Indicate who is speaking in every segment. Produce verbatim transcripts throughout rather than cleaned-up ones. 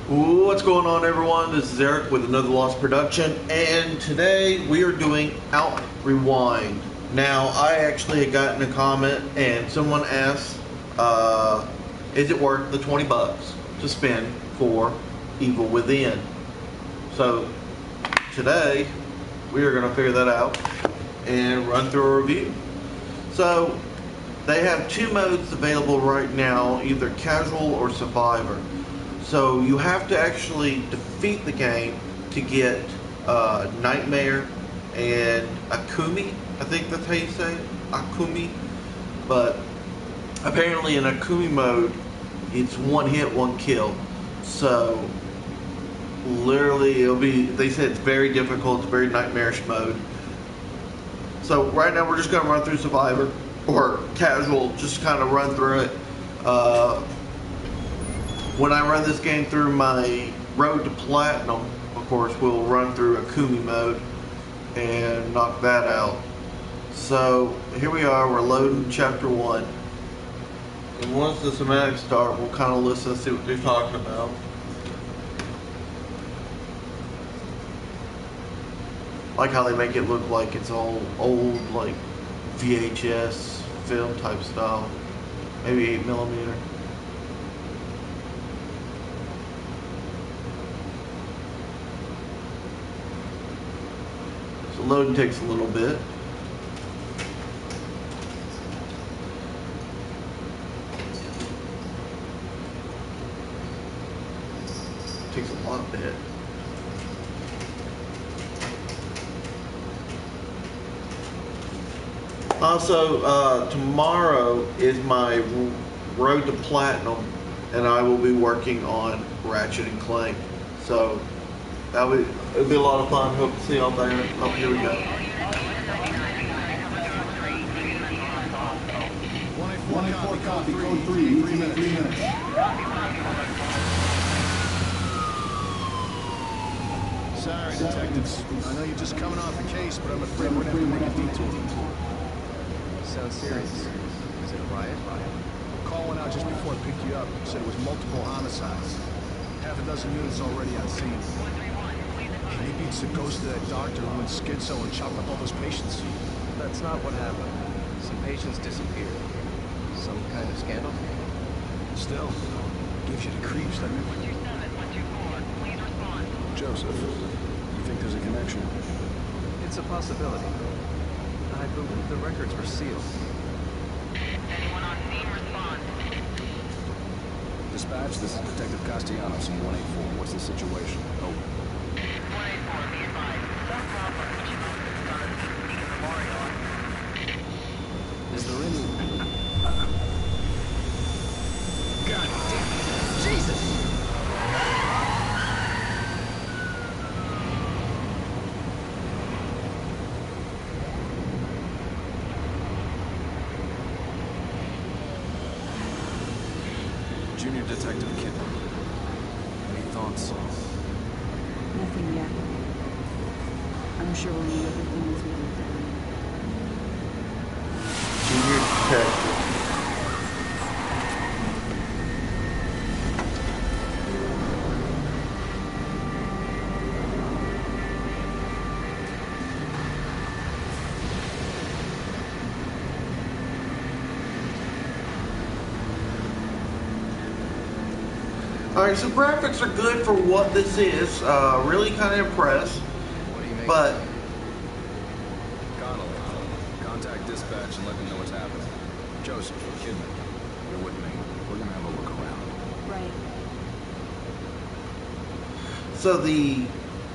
Speaker 1: What's going on, everyone? This is Eric with another Lost Production, and today we are doing A L P Rewind. Now, I actually had gotten a comment, and someone asked, uh, is it worth the twenty bucks to spend for Evil Within? So, today, we are going to figure that out and run through a review. So, they have two modes available right now, either casual or survivor. So you have to actually defeat the game to get uh, Nightmare and Akumi. I think that's how you say it, Akumi. But apparently in Akumi mode, it's one hit, one kill. So literally, it'll be. They said it's very difficult. It's very nightmarish mode. So right now we're just gonna run through survivor or casual, just kind of run through it. Uh, When I run this game through my road to platinum, of course, we'll run through Akumi mode and knock that out. So here we are, we're loading chapter one. And once the cinematics start, we'll kind of listen and see what they're talking about. Like how they make it look like it's all old, like V H S film type style. Maybe eight millimeter. Loading takes a little bit. Takes a lot bit. Also, uh, tomorrow is my road to platinum, and I will be working on Ratchet and Clank. So that would it'll be a lot of fun. Hope to see y'all there. Oh, here we go.
Speaker 2: one eighty-four copy, code three, three minutes. Three minutes.
Speaker 3: Sorry, detectives. I know you're just coming off a case, but I'm afraid we're gonna have to make a detour.
Speaker 4: Sounds serious. Is it a riot?
Speaker 3: A call went out just before I picked you up. Said it was multiple homicides. Half a dozen units already on scene. Maybe it's the ghost of that doctor who went schizo and chopped up all those patients.
Speaker 4: That's not what happened. Some patients disappeared. Some kind of scandal?
Speaker 3: Still, gives you the creeps, doesn't it?
Speaker 2: Joseph, you think there's a connection?
Speaker 4: It's a possibility. I believe the records were sealed.
Speaker 5: Anyone on scene respond.
Speaker 2: Dispatch, this is Detective Castellanos from one eighty-four. What's the situation? Over.
Speaker 5: one eighty-four, be advised. Some problem switching over to the sun in the memorial.
Speaker 2: Is there any...
Speaker 3: God damn it! Jesus!
Speaker 2: Junior Detective Kidman. Any thoughts?
Speaker 6: Nothing yet. I'm sure we'll know everything as we get there.
Speaker 1: Junior detective. Alright, so graphics are good for what this is. Uh, really kind of impressed.
Speaker 4: What do you make?
Speaker 1: But
Speaker 2: Connell, contact dispatch and let them know what's happening. Joseph, Kidman, you're with me. We're gonna have a look around.
Speaker 6: Right.
Speaker 1: so the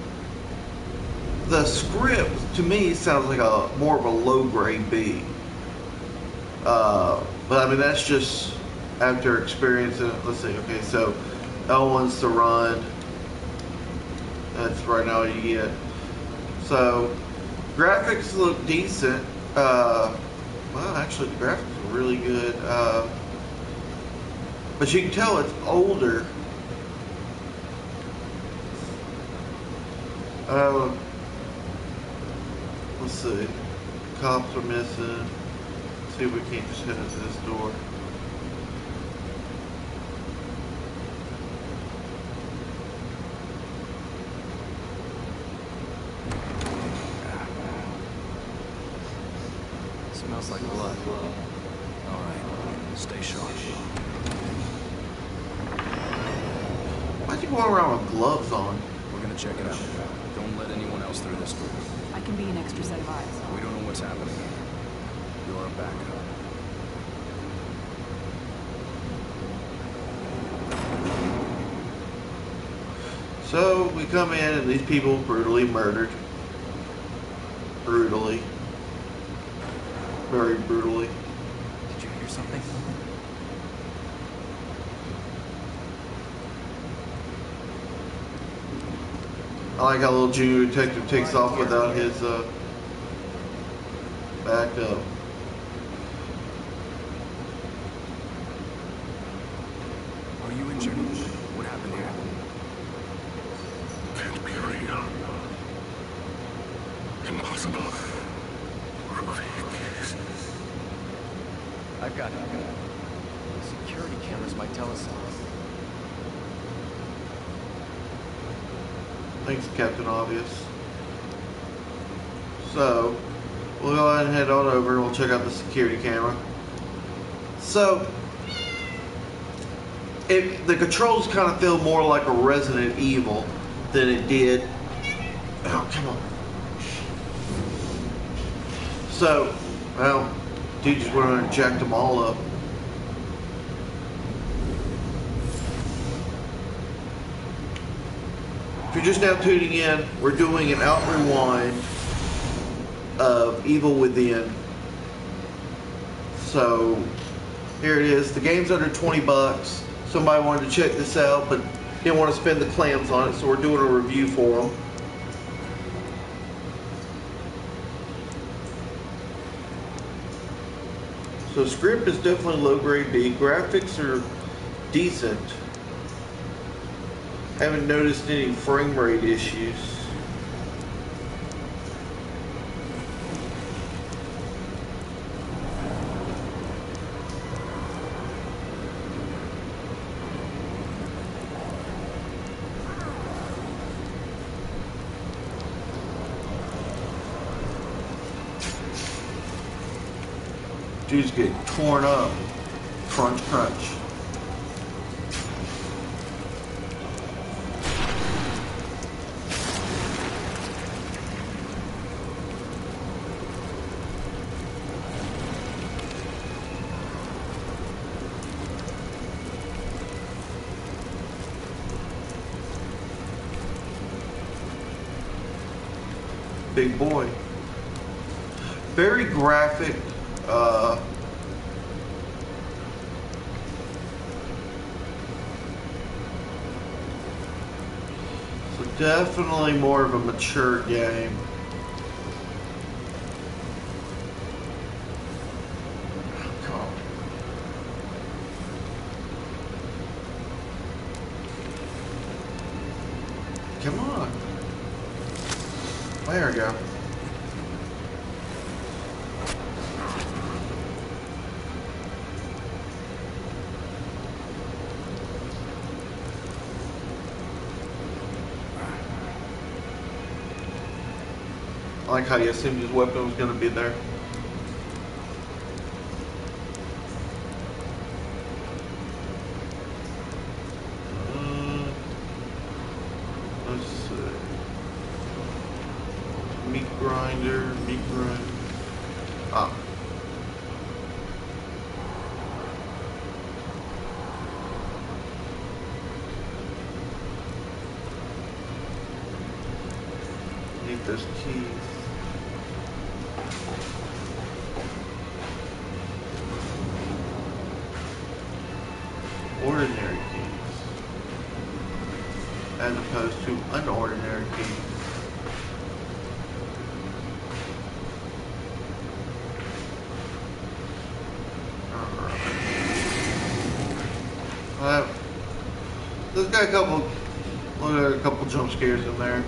Speaker 1: the script to me sounds like a more of a low grade B. Uh, but I mean that's just after experiencing it. Let's see. Okay, so L one's to run. That's right now you get. So graphics look decent. Uh, well, actually, the graphics are really good. Uh, but you can tell it's older. Uh, let's see. Cops are missing. Let's see if we can't just head into this door.
Speaker 4: Smells like blood.
Speaker 2: All right, stay sharp.
Speaker 1: Why'd you go around with gloves on?
Speaker 2: We're gonna check it out. Don't let anyone else through this door.
Speaker 6: I can be an extra set of eyes.
Speaker 2: We don't know what's happening here. You're our backup.
Speaker 1: So we come in and these people brutally murdered. Brutally. Very brutally.
Speaker 4: Did you hear something?
Speaker 1: I like how little junior detective takes off without his uh, back up.
Speaker 2: Are you injured? What happened here?
Speaker 7: Can't be real. Impossible. Ruby is...
Speaker 4: I've got it. Security cameras might tell us something.
Speaker 1: Thanks, Captain Obvious. So, we'll go ahead and head on over and we'll check out the security camera. So, it, the controls kind of feel more like a Resident Evil than it did. Oh, come on. So, well, dude just went on and jacked them all up. If you're just now tuning in, we're doing an out rewind of Evil Within. So here it is. The game's under twenty bucks. Somebody wanted to check this out, but didn't want to spend the clams on it, so we're doing a review for them. So script is definitely low grade B. Graphics are decent. Haven't noticed any frame rate issues. Dudes get torn up. Crunch, crunch. Big boy. Very graphic. Uh, so definitely more of a mature game. Come on. Come on. There we go. I like how you assumed his weapon was going to be there. Uh, let's see. Meat grinder, meat grinder. Ah. Need those keys. Ordinary keys as opposed to unordinary keys. Uh, there's got a couple, look at a couple jump scares in there.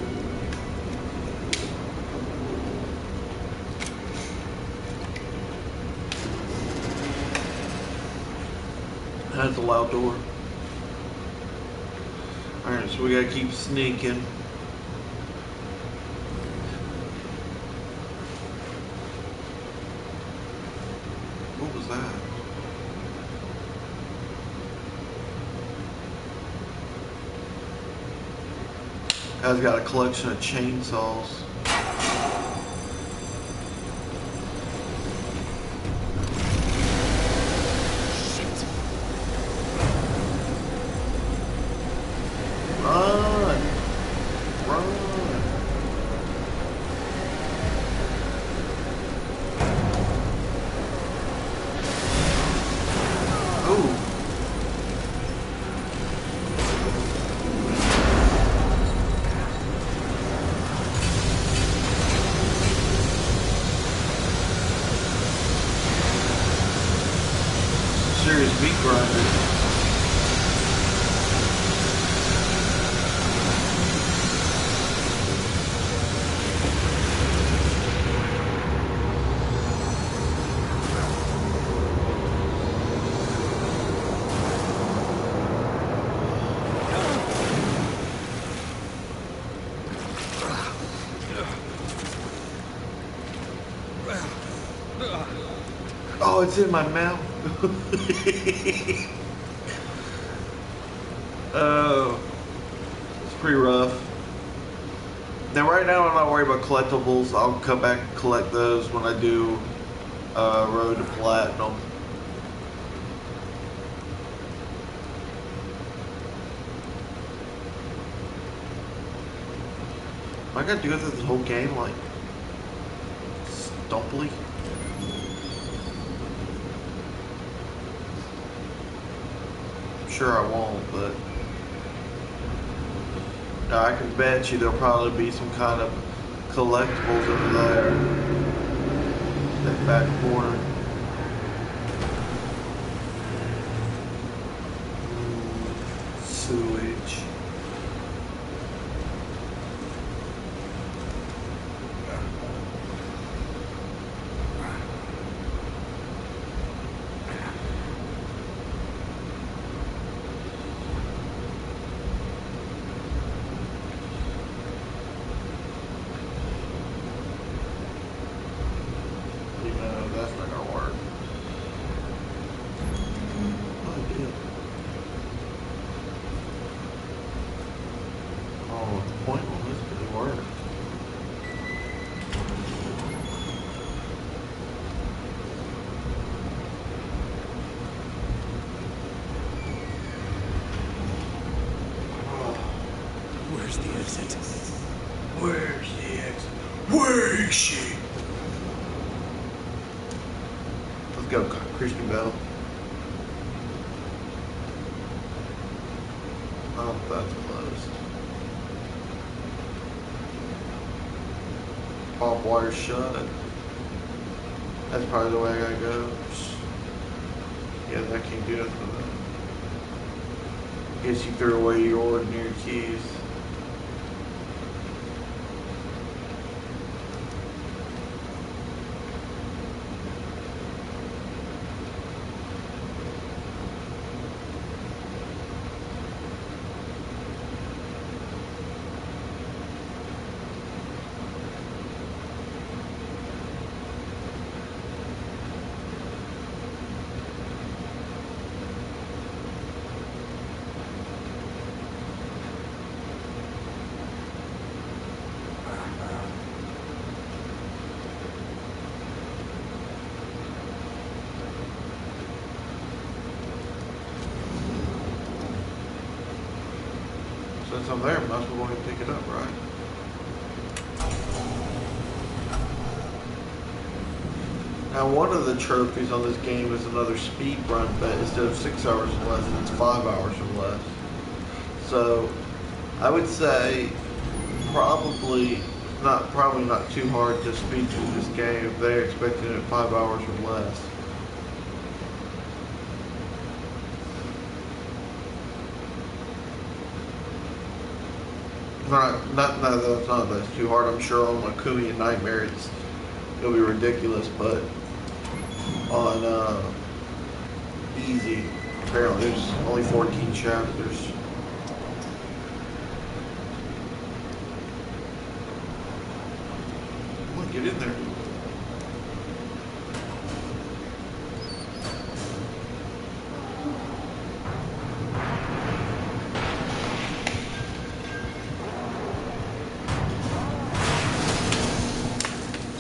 Speaker 1: That's a loud door. Alright, so we gotta keep sneaking. Guy's got a collection of chainsaws. Run! Run! Ooh. Serious meat grinder. Oh, it's in my mouth. Oh, it's pretty rough. Now, right now, I'm not worried about collectibles. I'll come back and collect those when I do uh, Road to Platinum. I got to go through this whole game like stumpily. Sure I won't, but now I can bet you there'll probably be some kind of collectibles over there. That back corner. Sewage.
Speaker 3: Where's the exit?
Speaker 1: Where's the exit? Where is she? Let's go, Christian Bell. Oh, that's closed. Pop wire shut. That's probably the way I gotta go. Yeah, that can't do nothing with that. Guess you threw away your ordinary keys. Since I'm there, might as well go ahead and pick it up, right? Now, one of the trophies on this game is another speed run, but instead of six hours or less, it's five hours or less. So, I would say probably not probably not too hard to speed through this game if they're expecting it five hours or less. Not, not, not that it's not that's too hard. I'm sure on Makumi and Nightmare it's it'll be ridiculous, but on uh, easy, apparently there's only fourteen chapters. Come on, get in there.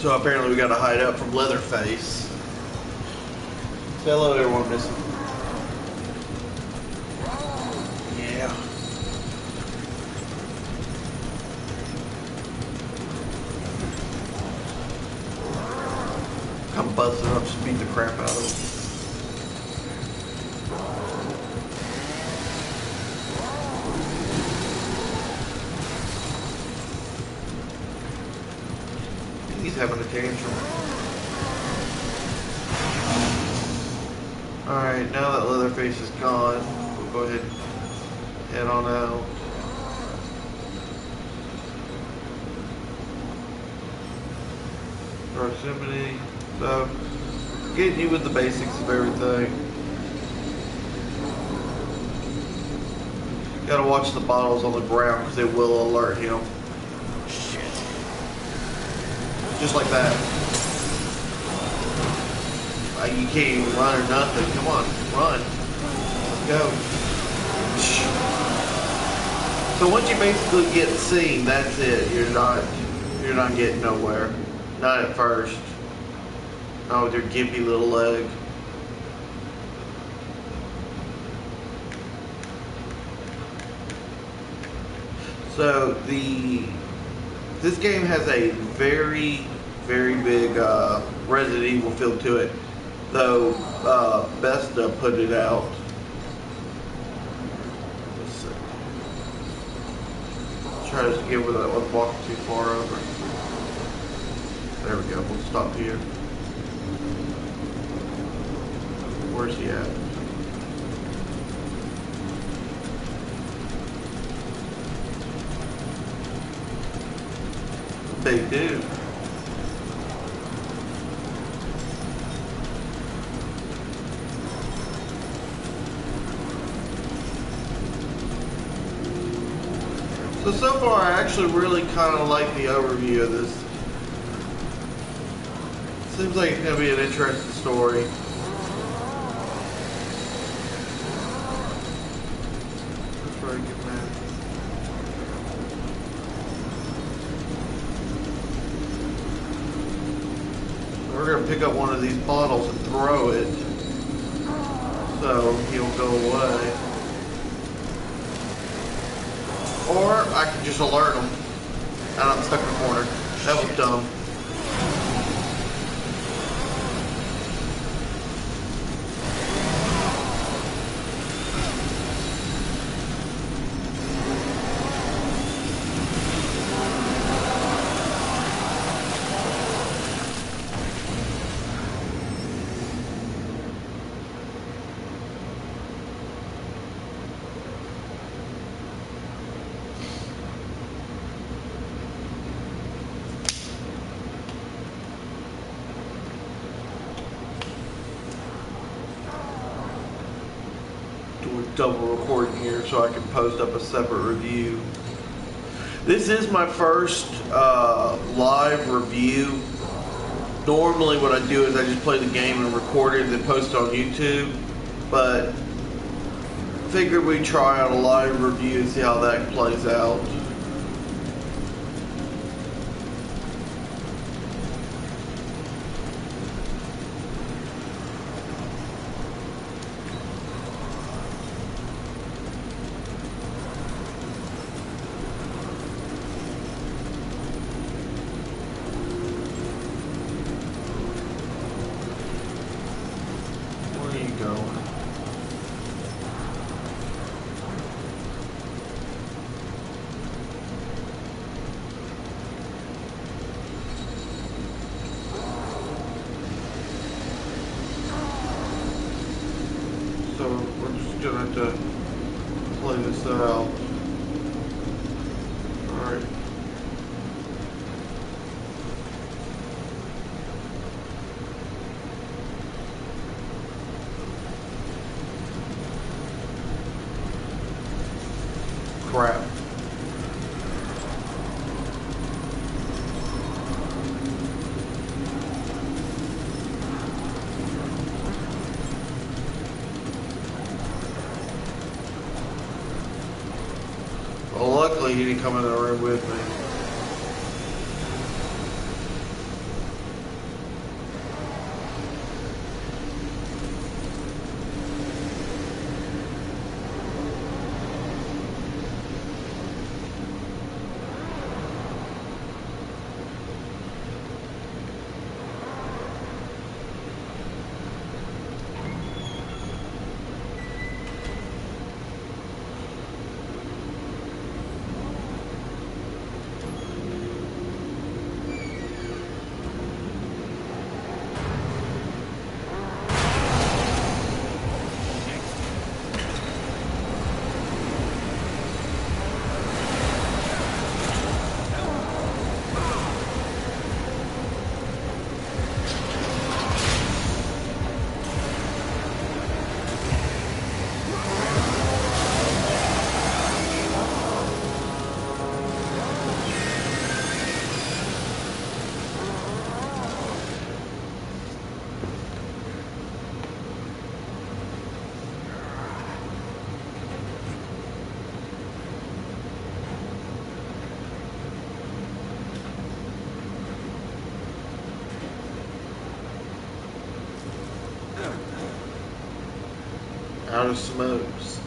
Speaker 1: So apparently we gotta hide up from Leatherface. Say hello to everyone, Missy. Yeah. Come busting up, just beat the crap out of him. He's having a tantrum. Alright, now that Leatherface is gone, we'll go ahead and head on out. Proximity. So, getting you with the basics of everything. Gotta watch the bottles on the ground because they will alert him.
Speaker 4: Shit.
Speaker 1: Just like that. Uh, you can't even run or nothing. Come on, run. Let's go. So once you basically get seen, that's it. You're not, you're not getting nowhere. Not at first. Not with your gimpy little leg. So the this game has a very, very big uh, Resident Evil feel to it, though uh, Besta put it out. Let's see. Try to get where that was walking too far over. There we go. We'll stop here. Where's he at? They do. So, so far I actually really kind of like the overview of this. Seems like it's going to be an interesting story. That's where I get mad. We're going to pick up one of these bottles and throw it, so he'll go away. Or I can just alert him, and I'm stuck in the corner. That was dumb. Double recording here so I can post up a separate review. This is my first uh, live review. Normally what I do is I just play the game and record it and then post it on YouTube, but figured we'd try out a live review and see how that plays out. So we're just gonna have to play this out. Alright. Crap. Well, luckily he didn't come in the room with me. out of smokes.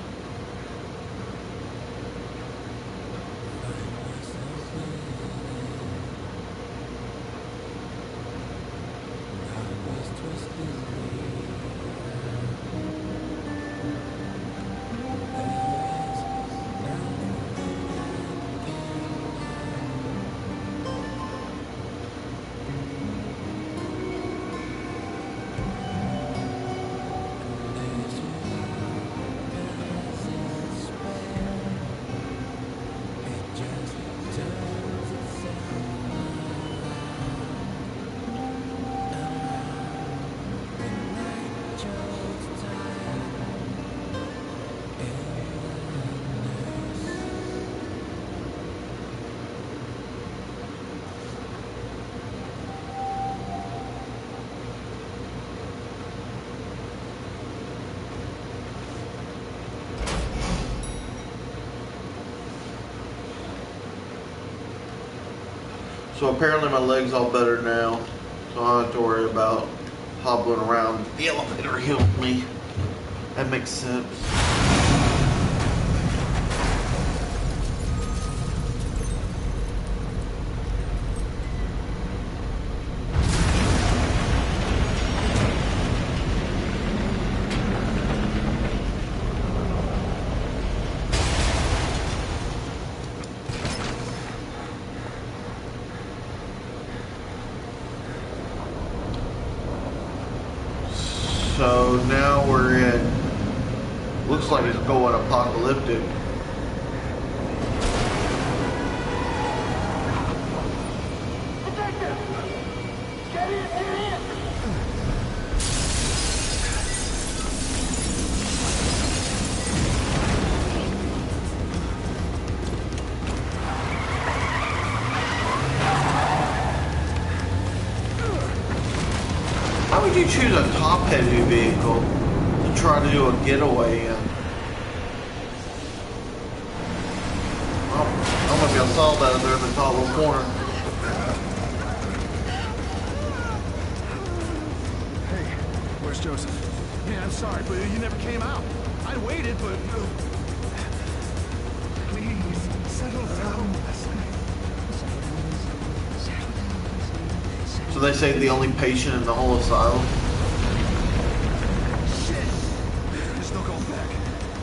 Speaker 1: So apparently my leg's all better now, so I don't have to worry about hobbling around. The elevator healed me. That makes sense. So now we're in, looks like it's going apocalyptic.
Speaker 5: Detective! Get in, get in!
Speaker 1: Why would you choose a top-heavy vehicle to try to do a getaway in? Well, I don't know if y'all saw that there in the top little corner.
Speaker 3: Hey, where's Joseph? Yeah, I'm sorry, but you never came out. I waited, but... Please, settle down.
Speaker 1: So they say the only patient in the whole asylum?
Speaker 3: Shit! There's no going back.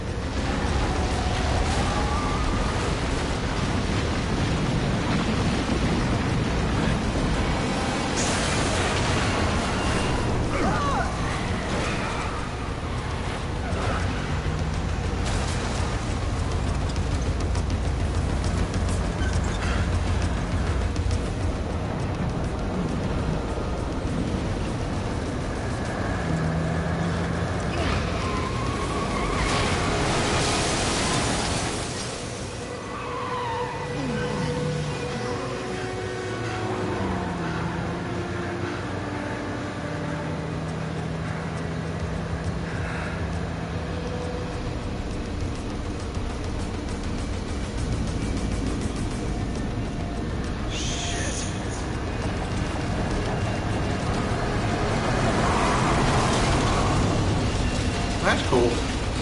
Speaker 1: That's cool.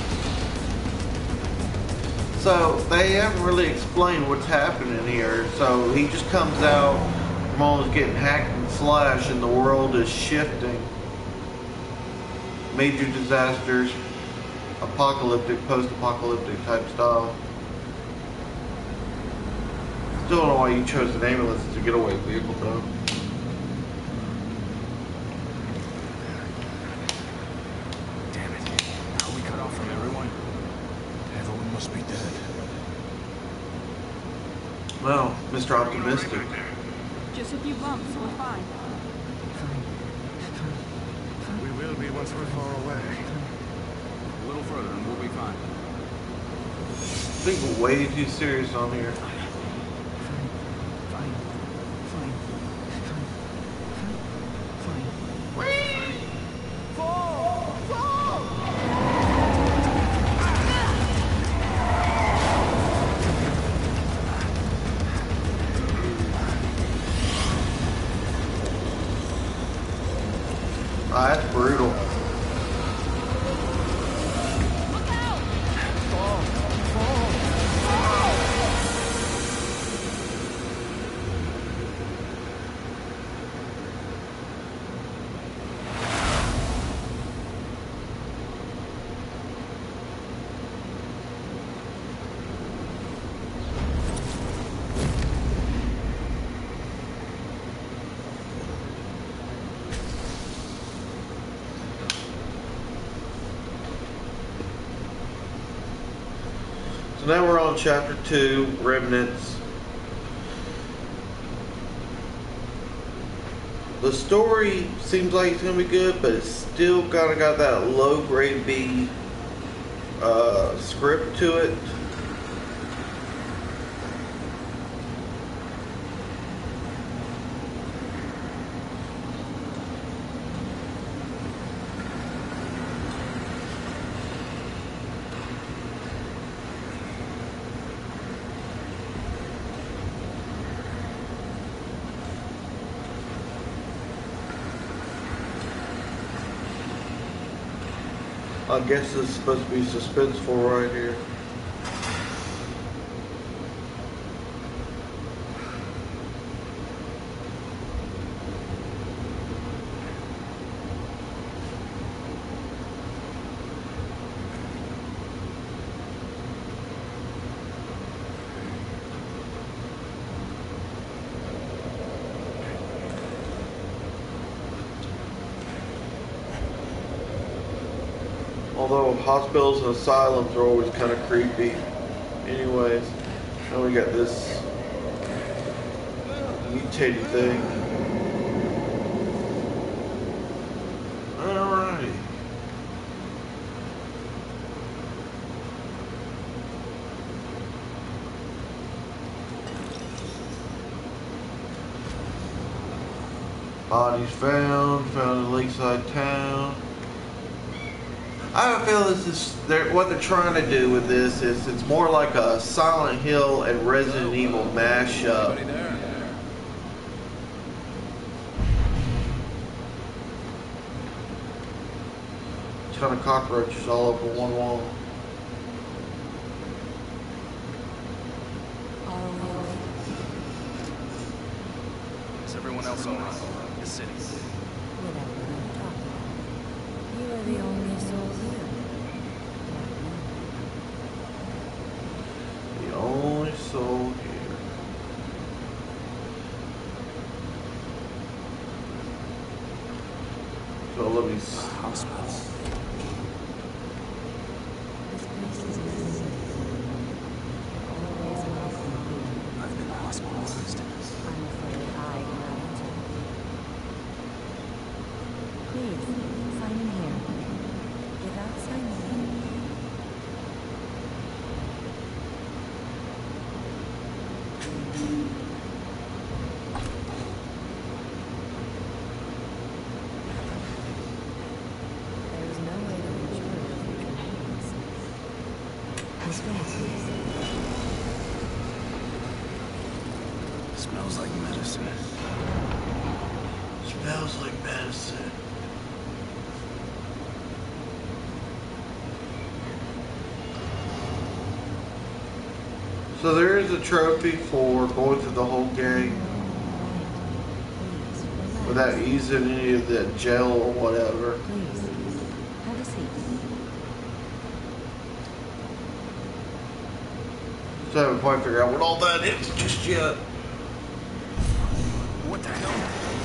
Speaker 1: So they haven't really explained what's happening here. So he just comes out, Mom's getting hacked and slashed, and the world is shifting. Major disasters, apocalyptic, post-apocalyptic type style. Still don't know why you chose an ambulance as a getaway vehicle though. Well, Mister Optimistic.
Speaker 6: Just a few bumps, we're fine.
Speaker 3: We will be once we're far away.
Speaker 2: A little further and we'll be fine.
Speaker 1: I think we're way too serious on here. Ah, that's brutal. now we're on chapter two, Remnants. The story seems like it's gonna be good, but it's still kind of got that low grade B uh, script to it. I guess this is supposed to be suspenseful right here. Although hospitals and asylums are always kind of creepy. Anyways, now we got this mutated thing. Alright. Bodies found, found in Lakeside Town. I feel this is they're, what they're trying to do with this is it's more like a Silent Hill and Resident Evil mashup. Ton of cockroaches all over one wall.
Speaker 2: Is everyone else all right? The city.
Speaker 7: You are the only soul here.
Speaker 1: The only soul here. So let me see.
Speaker 2: Hospital.
Speaker 7: This place is necessary. Always welcome here.
Speaker 2: I've been hospitalized.
Speaker 7: I'm afraid I cannot enter. Please, sign in here. Without signing in. There is no way to ensure the future happens. This way, please.
Speaker 2: Smells like medicine.
Speaker 1: Smells like medicine. So there is a trophy for going through the whole game
Speaker 7: Please, relax.
Speaker 1: without using any of that gel or whatever.
Speaker 7: Please, have a seat.
Speaker 1: So I haven't quite figured out what all that is just yet.
Speaker 2: What the hell?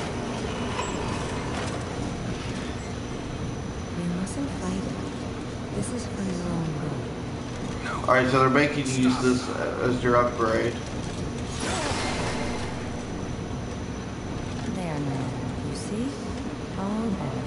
Speaker 7: You mustn't fight it. This is for your own good.
Speaker 2: No.
Speaker 1: Alright, so they're making you use this as your upgrade.
Speaker 7: There now. You see? All better.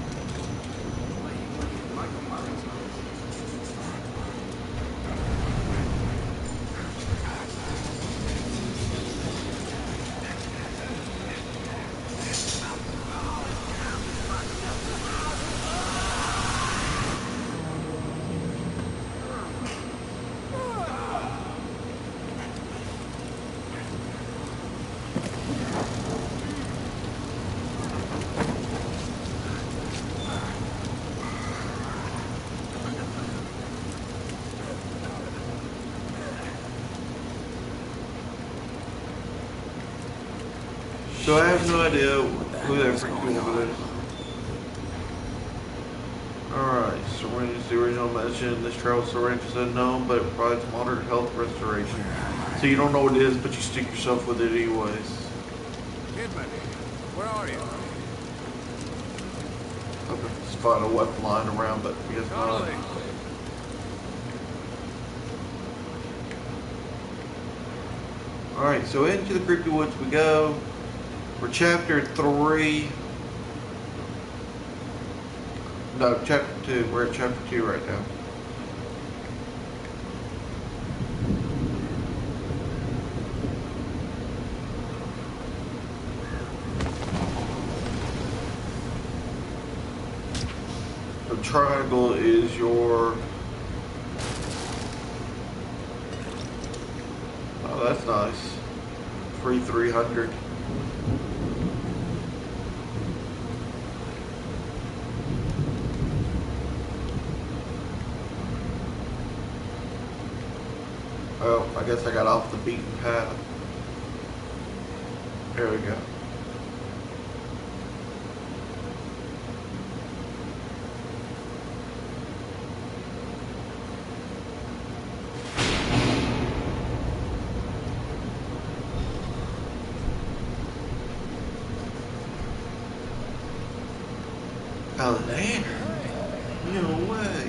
Speaker 1: So I have no idea who that freaking woman is. Alright, syringe is the original medicine. This travel syringe is unknown, but it provides moderate health restoration. So you don't know what it is, but you stick yourself with it anyways.
Speaker 2: Kidman, where are you?
Speaker 1: Okay, just find a weapon lying around, but I guess not.
Speaker 2: Connolly.
Speaker 1: Alright, so into the creepy woods we go. We're chapter three. No, chapter two. We're at chapter two right now. The triangle is your... Oh, that's nice. Free three hundred. Oh, I guess I got off the beaten path. There we go. A lantern? No way.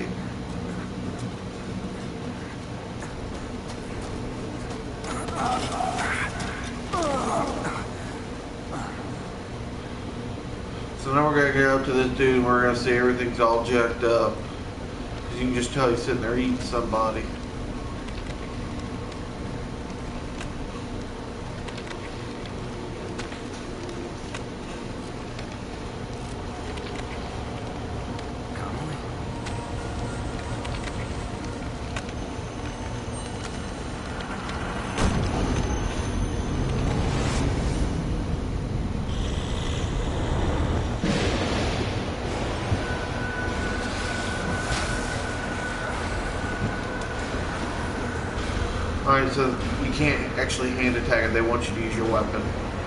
Speaker 1: So now we're gonna go up to this dude and we're gonna see everything's all jacked up. Cause you can just tell he's sitting there eating somebody. Alright, so you can't actually hand attack it, they want you to use your weapon.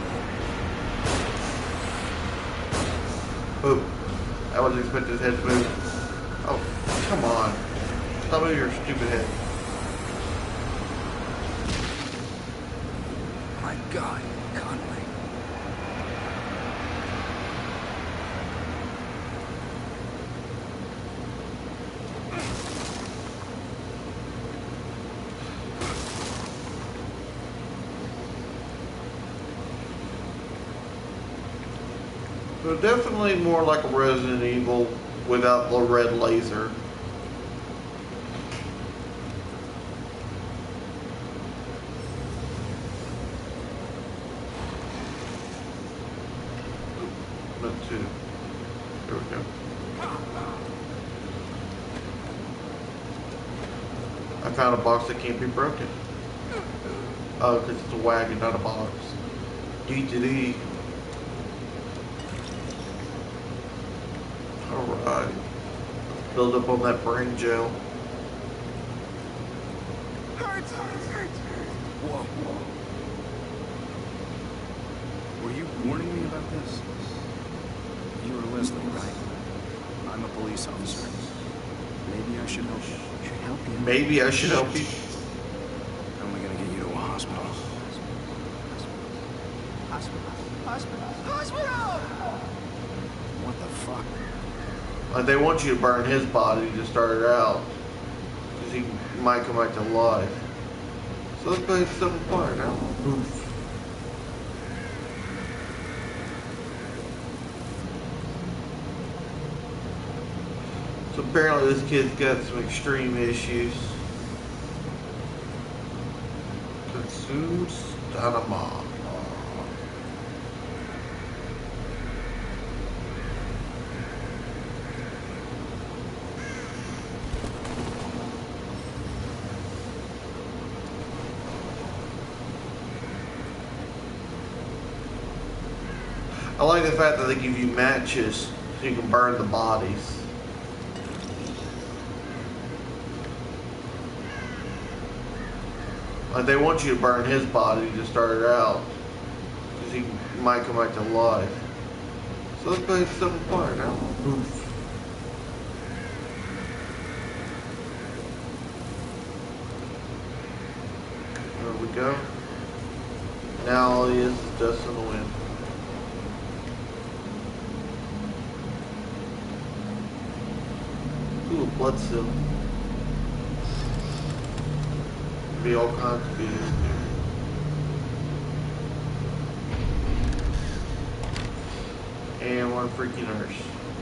Speaker 1: Boop. I wasn't expecting his head to move. Oh, come on. Stop moving your stupid head.
Speaker 2: My God, Conway.
Speaker 1: So definitely more like a Resident Evil without the red laser. Not two. There we go. I found a box that can't be broken. Oh, because it's a wagon, not a box. D to D. Alright. Build up on that brain gel.
Speaker 2: Hurts, hurts. Whoa, whoa. Were you warning me about this? You were listening, right? I'm a police officer. Maybe I should help you. Should help you.
Speaker 1: Maybe I should help you.
Speaker 2: I'm only gonna get you to a hospital.
Speaker 3: Hospital. Hospital. Hospital!
Speaker 2: What the fuck?
Speaker 1: Like they want you to burn his body to start it out. Because he might come back to life. So let's go ahead and set him fire now. Oof. So apparently this kid's got some extreme issues. Consumed stomach. I like the fact that they give you matches so you can burn the bodies. Like they want you to burn his body to start it out. Because he might come back to life. So let's go ahead and set him fire now. Oof. There we go. Now all he is is dust in the wind. Ooh, a blood seal. Be all kinds of bees. and one freaky nurse.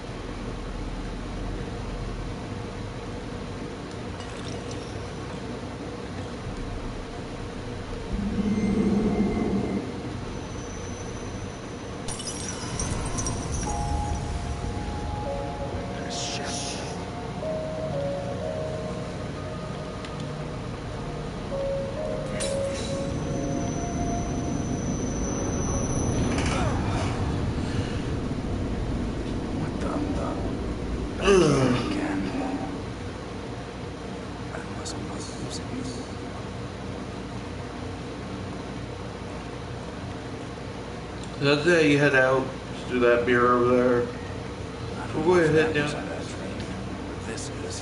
Speaker 1: That's it, you head out, just do that beer over there. We'll go ahead and head down.
Speaker 2: This is.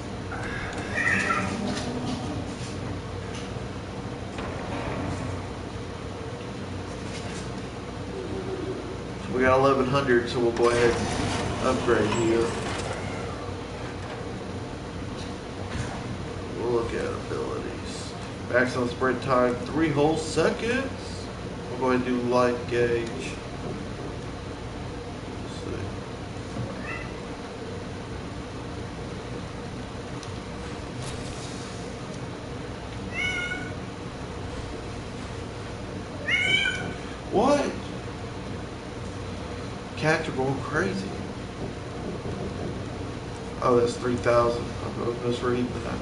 Speaker 1: So we got eleven hundred, so we'll go ahead and upgrade here. We'll look at abilities. Maximum sprint time, three whole seconds. We'll go ahead and do light gauge. Let's see. What? Cats are going crazy. Oh, that's three thousand. I was misreading that.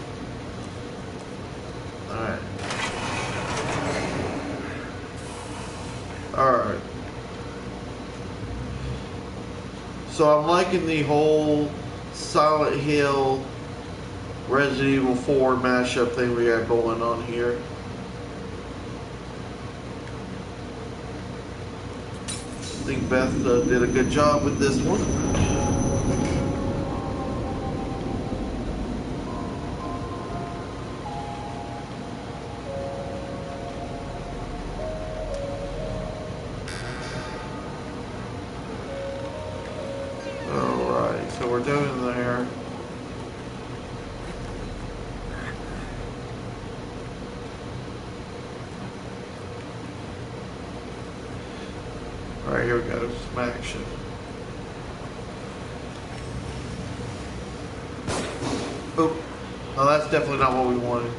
Speaker 1: Alright. Alright. So I'm liking the whole Silent Hill, Resident Evil four mashup thing we got going on here. I think Beth uh, did a good job with this one. Alright, so we're doing there. Alright, here we go, some action. Oh, no, that's definitely not what we wanted.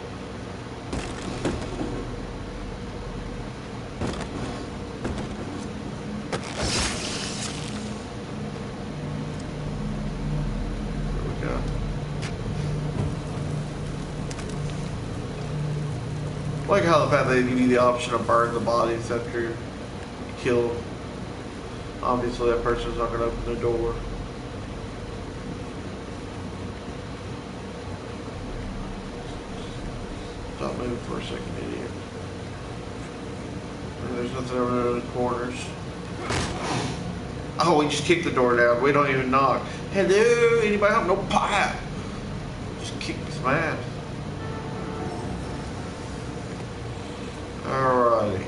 Speaker 1: There we go. I like how the fact that they give you the option of burning the bodies after you kill them. Obviously, that person's not going to open the door. Stop moving for a second, idiot. There's nothing over there in the corners. Oh, we just kicked the door down. We don't even knock. Hello, anybody have no pipe? Just kick his ass. Alrighty.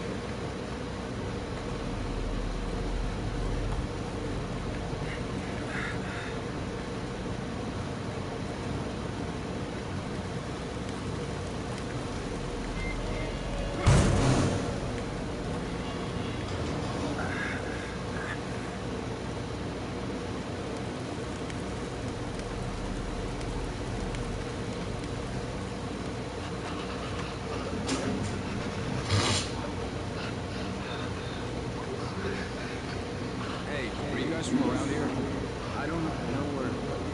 Speaker 2: Hey, are you guys from around here? I don't know where.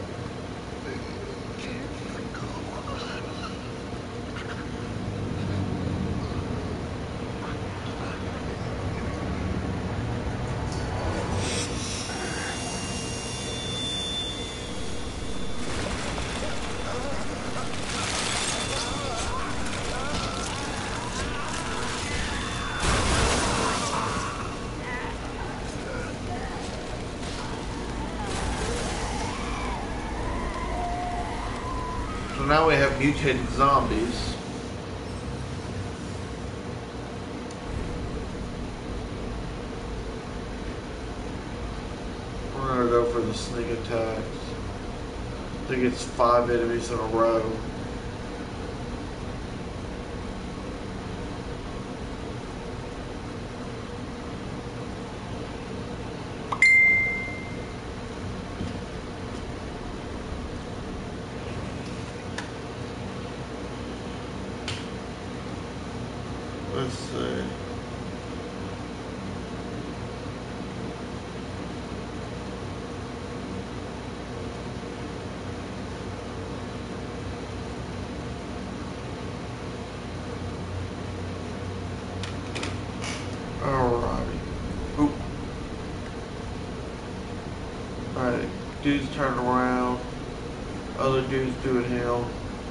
Speaker 1: So now we have mutated zombies. We're gonna go for the sneak attacks. I think it's five enemies in a row. Let's see. Alrighty. Oop. Alright, dude's turning around. Other dude's doing hell.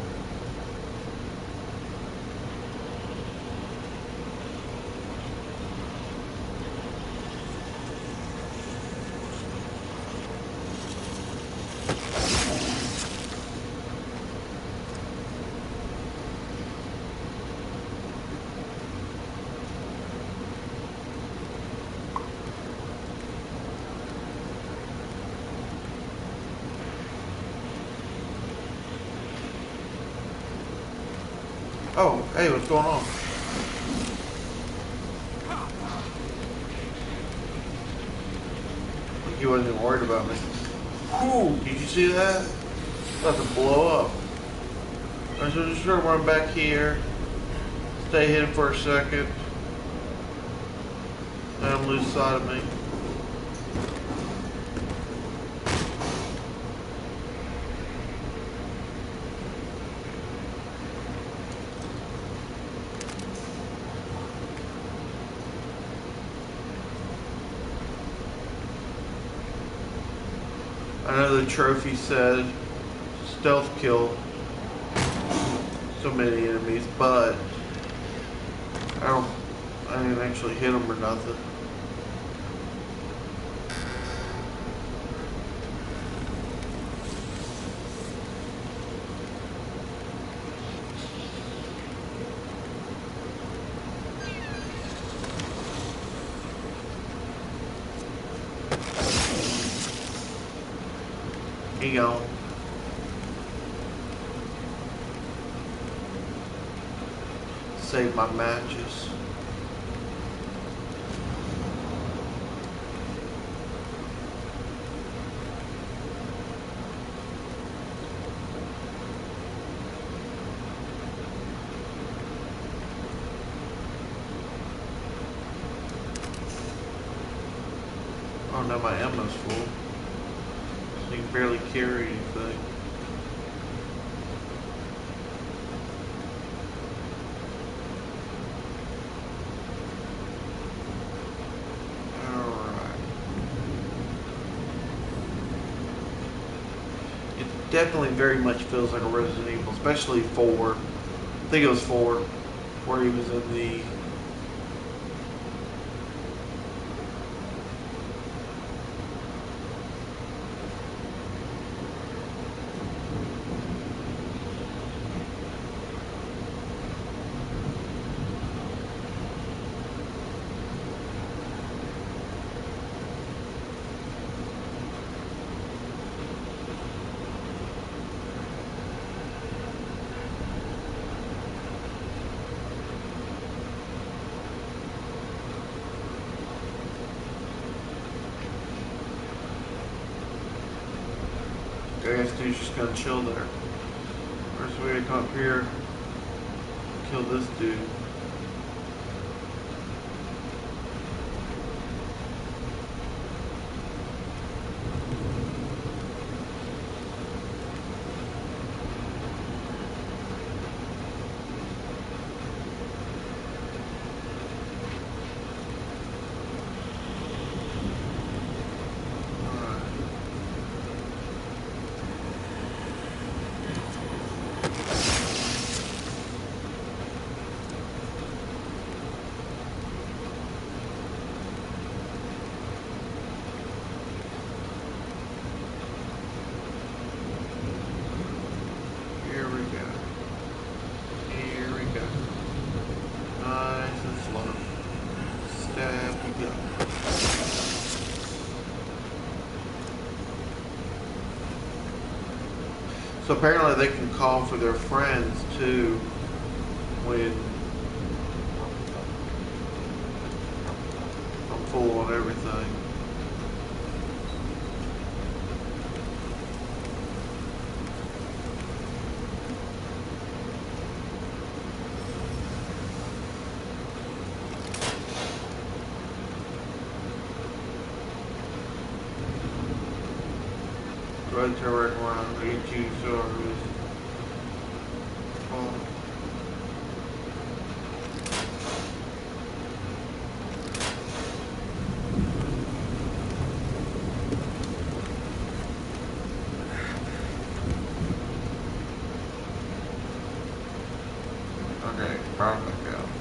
Speaker 1: Oh, hey, what's going on? He wasn't even worried about me. Ooh, did you see that? About to blow up. Alright, so just gonna run back here. Stay hidden for a second. Let him lose sight of me. I know the trophy said stealth kill so many enemies, but I don't, I didn't actually hit them or nothing. He gone. Save my matches. Oh no, my ammo's full. So you can barely carry anything. Definitely very much feels like a Resident Evil, especially four. I think it was four, where he was in the I guess dude's just gonna chill there. Where's the way to come up here? Kill this dude. So apparently they can call for their friends too when I'm full on everything. Right, turn right around. I get you, so oh. Okay, right back out.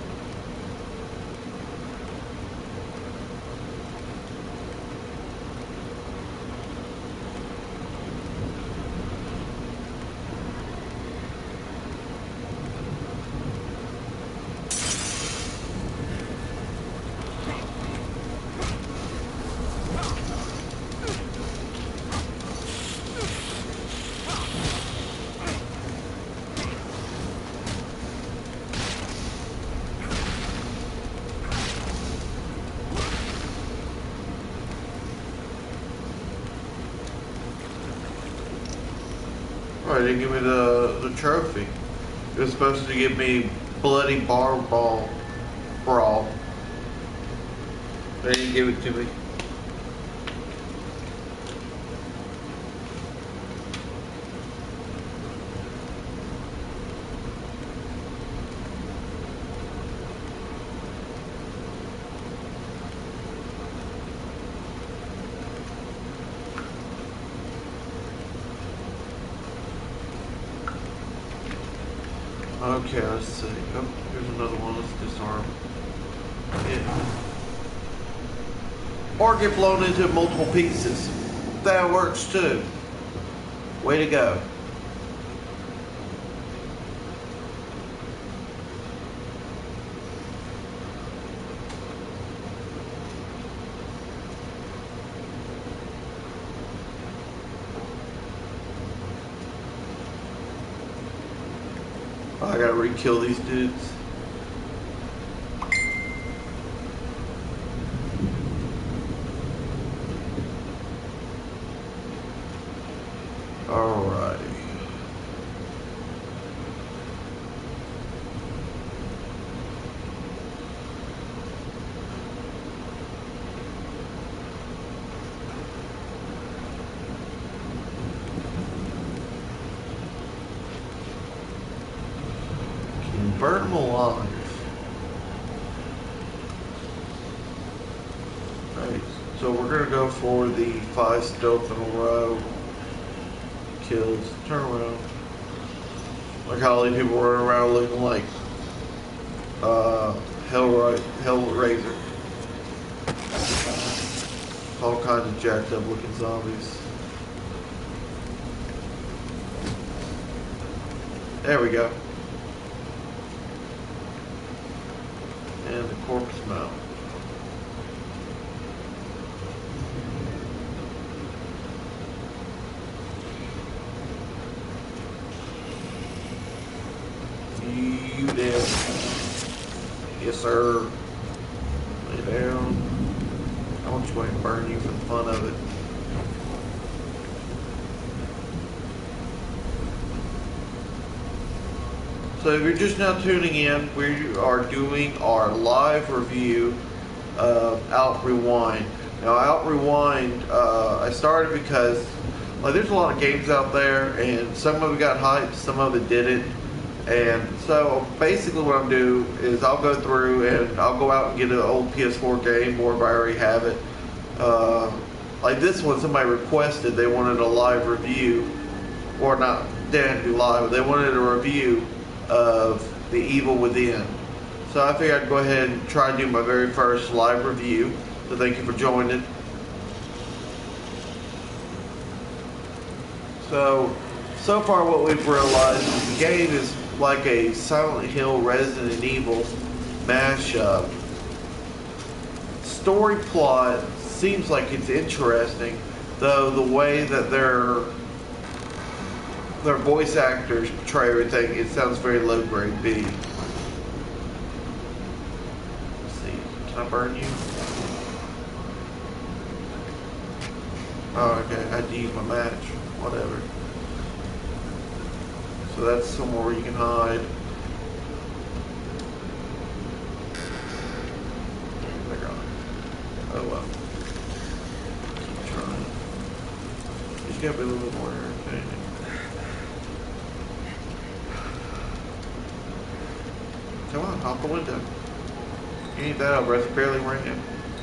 Speaker 1: Oh, they didn't give me the, the trophy. It was supposed to give me bloody bar ball brawl. They didn't give it to me. Okay, let's see. Oh, here's another one. Let's disarm. Yeah. Or get blown into multiple pieces. That works too. Way to go. I gotta re-kill these dudes. Alrighty. Burn them alive. Right, so we're gonna go for the five stealth in a row kills. Turn around. Like how all these people running around looking like uh, Hellra Hellraiser. All kinds of jacked up looking zombies. There we go. And the corpse mount. You dead. Yes, sir. Lay down. I want you to burn you for the fun of it. So if you're just now tuning in, we are doing our live review of A L P Rewind. Now A L P Rewind, uh, I started because like there's a lot of games out there and some of it got hyped, some of it didn't. And so basically what I'm doing is I'll go through and I'll go out and get an old P S four game, or if I already have it. Uh, like this one, somebody requested they wanted a live review, or not, they didn't do live, they wanted a review of The Evil Within. So I figured I'd go ahead and try to do my very first live review. So thank you for joining. So, so far what we've realized is the game is like a Silent Hill Resident Evil mashup. Story plot seems like it's interesting, though the way that their their voice actors portray everything, it sounds very low grade B. Let's see, can I burn you? Oh, okay, I had to use my match, whatever. So that's somewhere where you can hide. They're gone. Oh well. Keep trying. Just gotta be a little bit more entertaining. Come on, hop the window. You need that over, it's barely raining.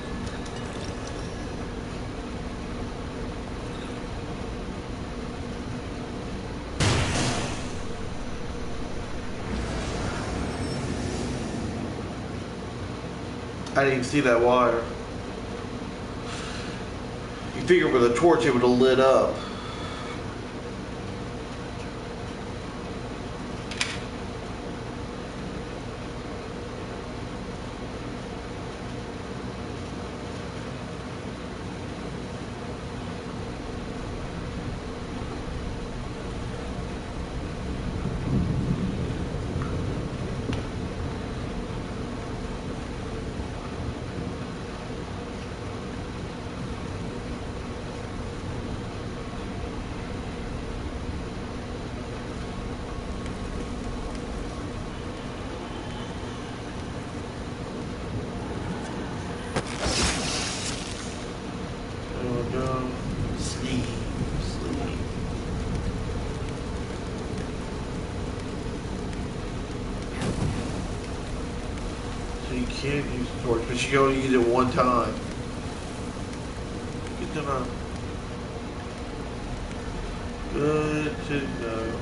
Speaker 1: I didn't even see that wire. You figure with a torch it would have lit up. You can't use the torch, but you can only use it one time. Good to know. Good to know.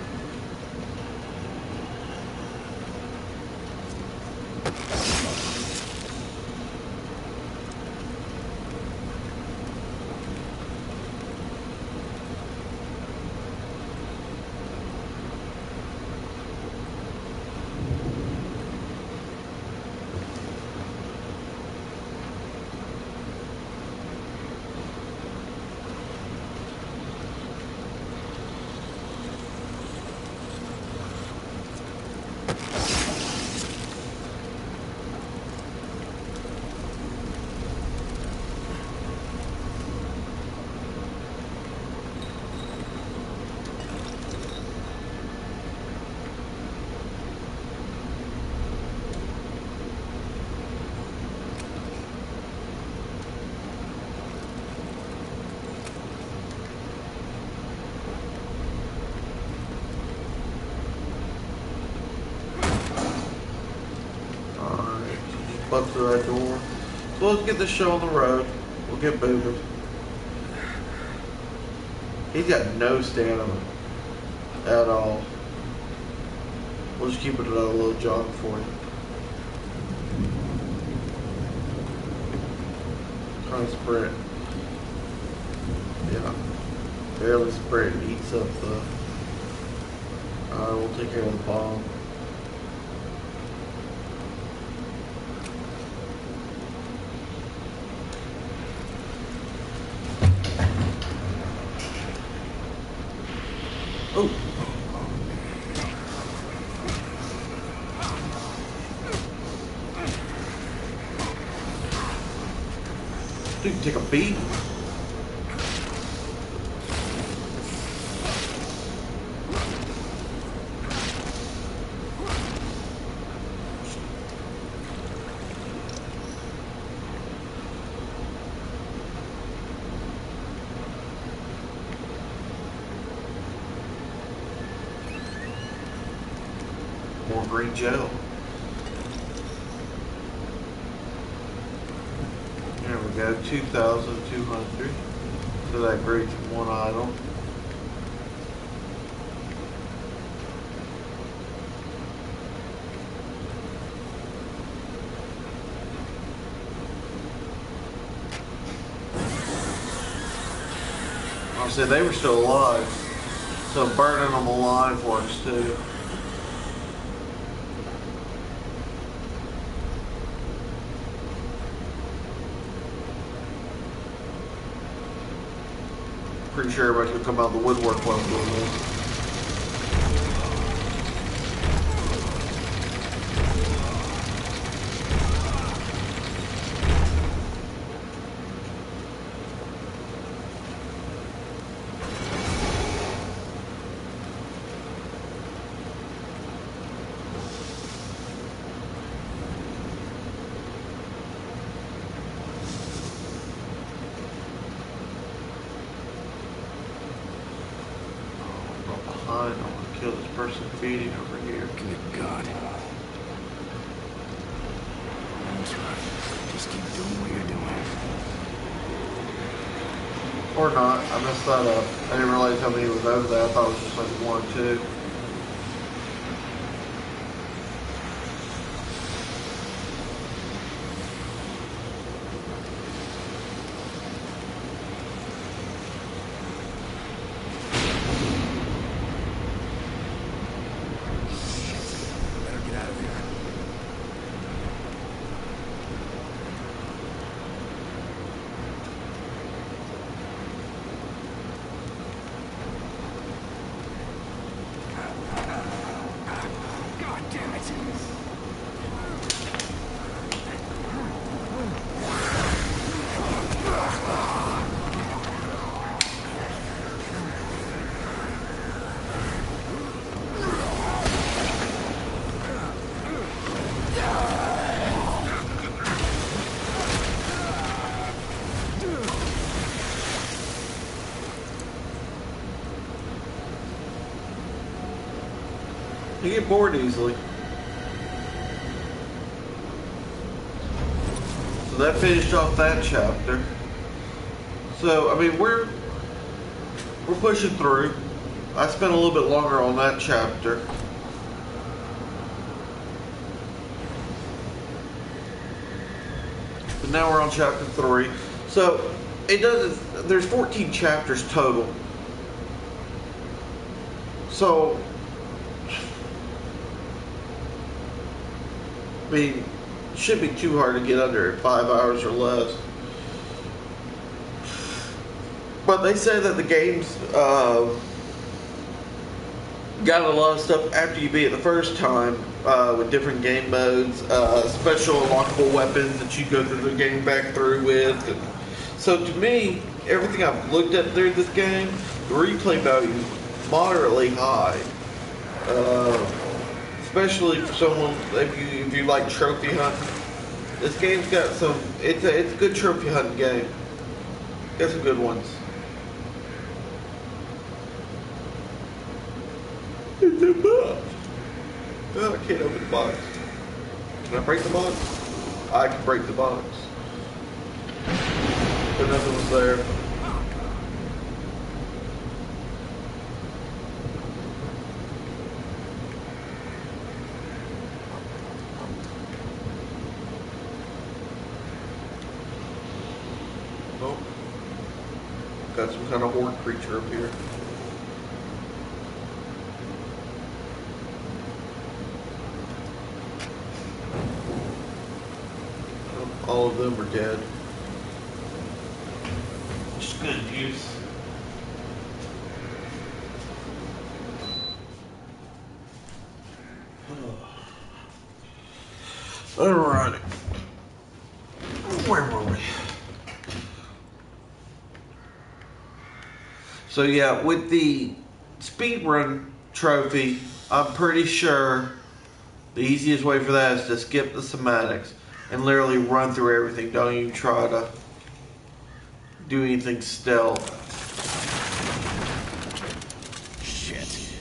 Speaker 1: Up to that door. So let's get this show on the road. We'll get moving. He's got no stamina at all. We'll just keep it another little jog for you. Trying to sprint. Yeah. Barely sprint. Eats up the. Alright, we'll take care of the bomb. Oh. Dude, take a beat. More green gel. There we go, two thousand two hundred. So that grades one item. I said they were still alive, so burning them alive works too. Pretty sure everybody's gonna come out of the woodwork while I'm doing this. person feeding over here.
Speaker 2: Good God. That's right. Just keep doing what you're doing.
Speaker 1: Or not. I messed that up. I didn't realize how many was over there. I thought it was just like one or two.
Speaker 2: Better get out of here. God damn it!
Speaker 1: You get bored easily. So that finished off that chapter. So I mean we're we're pushing through. I spent a little bit longer on that chapter. But now we're on chapter three. So it does there's fourteen chapters total. So I mean, it shouldn't be too hard to get under it, five hours or less. But they say that the game's uh, got a lot of stuff after you beat it the first time, uh, with different game modes, uh, special unlockable weapons that you go through the game back through with. And so to me, everything I've looked at through this game, the replay value is moderately high. Uh, Especially for someone if you if you like trophy hunting, this game's got some. It's a it's a good trophy hunting game. Got some good ones. It's a box. Oh, I can't open the box. Can I break the box? I can break the box. But nothing was there. Oh, got some kind of horde creature up here. All of them are dead. Just good use. Alright. Where were we? So yeah, with the speedrun trophy, I'm pretty sure the easiest way for that is to skip the cinematics and literally run through everything. Don't even try to do anything stealth.
Speaker 2: Shit.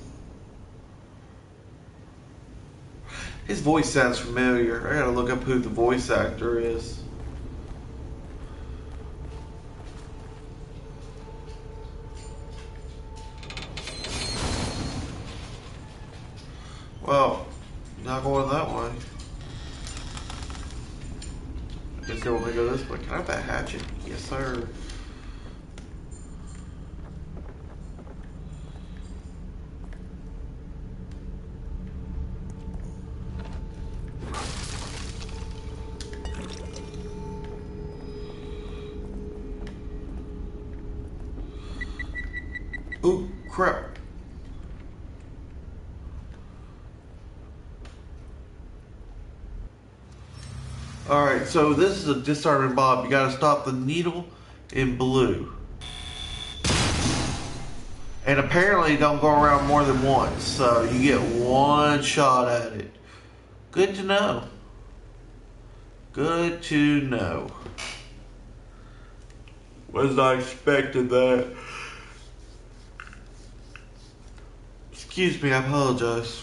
Speaker 1: His voice sounds familiar. I gotta look up who the voice actor is. Well, not going that way. I guess they want me to go this way. Can I have that hatchet? Yes, sir. Ooh, crap. Alright, so this is a disarming bomb. You gotta stop the needle in blue. And apparently don't go around more than once, so you get one shot at it. Good to know. Good to know. Was not expecting that. Excuse Excuse me, I apologize.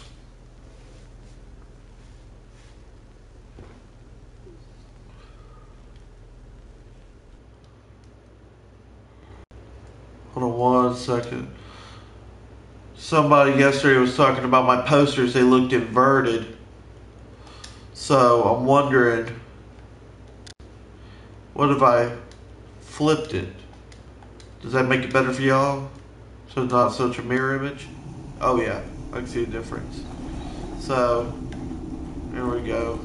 Speaker 1: Hold on one second. Somebody yesterday was talking about my posters. They looked inverted. So I'm wondering, what if I flipped it? Does that make it better for y'all? So it's not such a mirror image? Oh yeah, I can see the difference. So, here we go.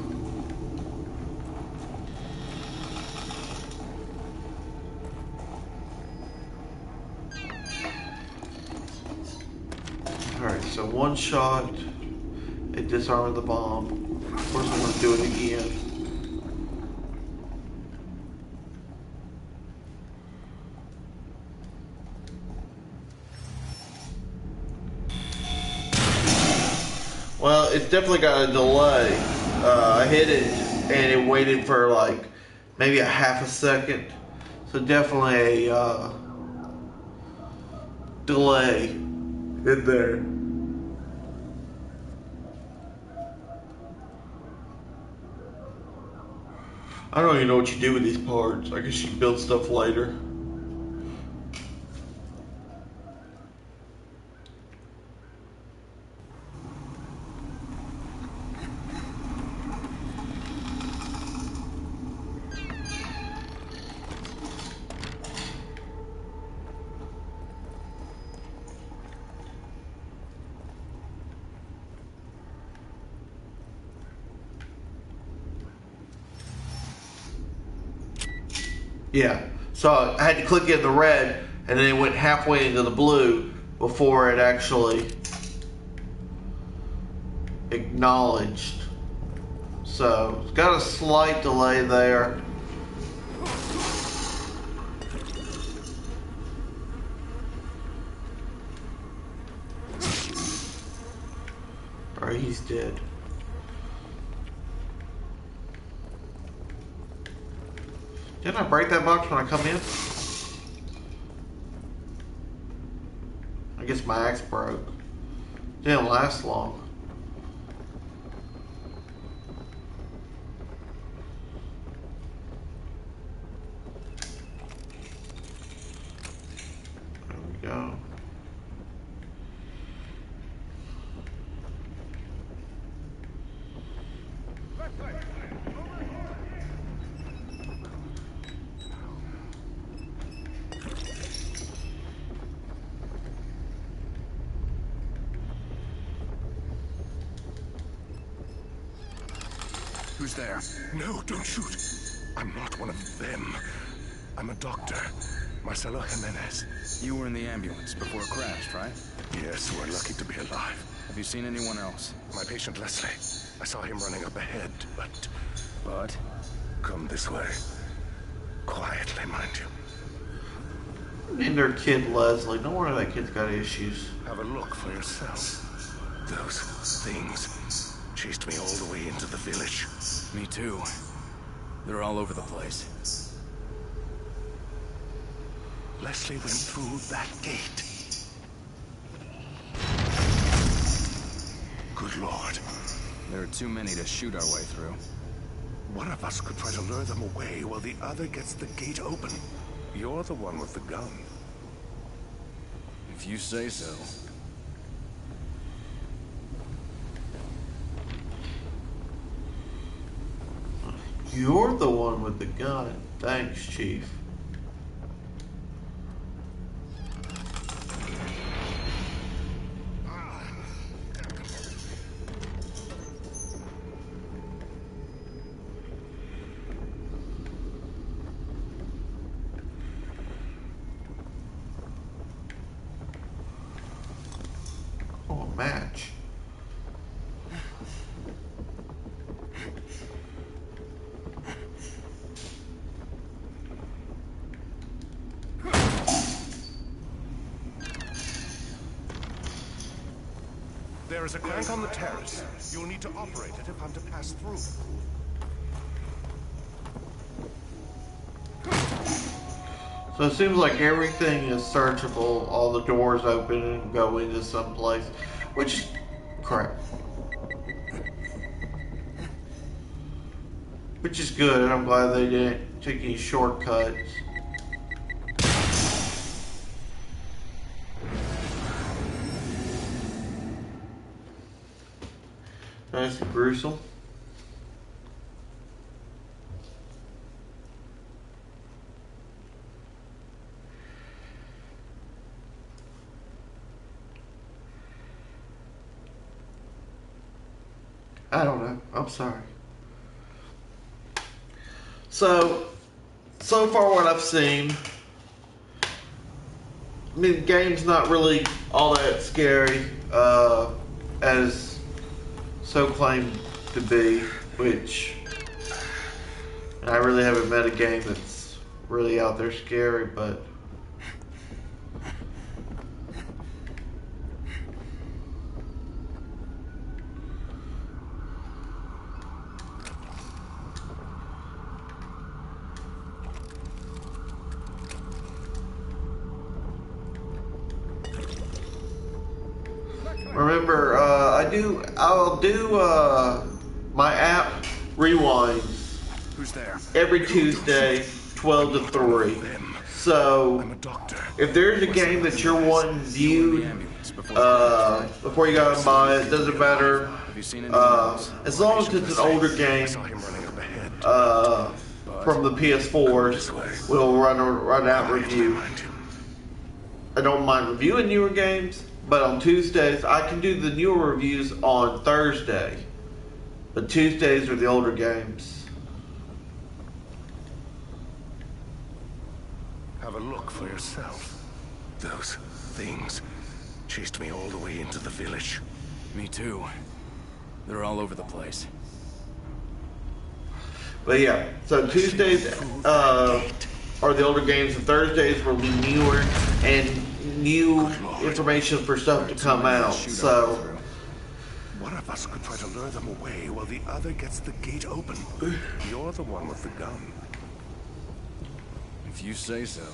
Speaker 1: Alright, so one shot, it disarmed the bomb. Of course I'm going to do it again. Well, it's definitely got a delay. Uh, I hit it and it waited for like maybe a half a second. So definitely a uh, delay in there. I don't even know what you do with these parts. I guess you can build stuff later. Yeah, so I had to click in the red and then it went halfway into the blue before it actually acknowledged. So it's got a slight delay there. Alright, he's dead. Didn't I break that box when I come in? I guess my axe broke. Didn't last long. There we go.
Speaker 2: Who's there?
Speaker 3: No, don't shoot. I'm not one of them. I'm a doctor. Marcelo Jimenez.
Speaker 2: You were in the ambulance before it crashed, right?
Speaker 3: Yes, we're lucky to be alive.
Speaker 2: Have you seen anyone else?
Speaker 3: My patient Leslie. I saw him running up ahead, but...
Speaker 2: But?
Speaker 3: Come this way. Quietly, mind you.
Speaker 1: Named their kid Leslie. No wonder that kid's got issues.
Speaker 3: Have a look for yourself. Those things chased me all the way into the village.
Speaker 2: Me too. They're all over the place.
Speaker 3: Leslie went through that gate. Good Lord.
Speaker 2: There are too many to shoot our way through.
Speaker 3: One of us could try to lure them away while the other gets the gate open. You're the one with the gun.
Speaker 2: If you say so.
Speaker 1: You're the one with the gun. Thanks, Chief. Oh, a match.
Speaker 3: There is a crank on the terrace. You'll need to operate it if I'm to pass through.
Speaker 1: So it seems like everything is searchable. All the doors open and go into some place. which is crap. Which is good, and I'm glad they didn't take any shortcuts. Nice and gruesome. I don't know. I'm sorry. So, so far what I've seen, I mean, the game's not really all that scary, uh, as so claimed to be, which I really haven't met a game that's really out there scary, but remember, uh, I do, I'll do, uh, my app rewinds.
Speaker 2: Who's there?
Speaker 1: Every Tuesday, twelve to three. So, if there's a game that you're wanting viewed, uh, before you go and buy it, doesn't matter, uh, as long as it's an older game, uh, from the P S fours, we'll run a run out review. I don't mind reviewing newer games, but on Tuesdays, I can do the newer reviews on Thursday. But Tuesdays are the older games.
Speaker 8: Have a look for yourself. Those things chased me all the way into the village.
Speaker 2: Me too. They're all over the place.
Speaker 1: But yeah, so Tuesdays uh, are the older games, and Thursdays will be newer and new information for stuff to come out. So
Speaker 8: one of us could try to lure them away while the other gets the gate open. You're the one with the gun.
Speaker 2: If you say so.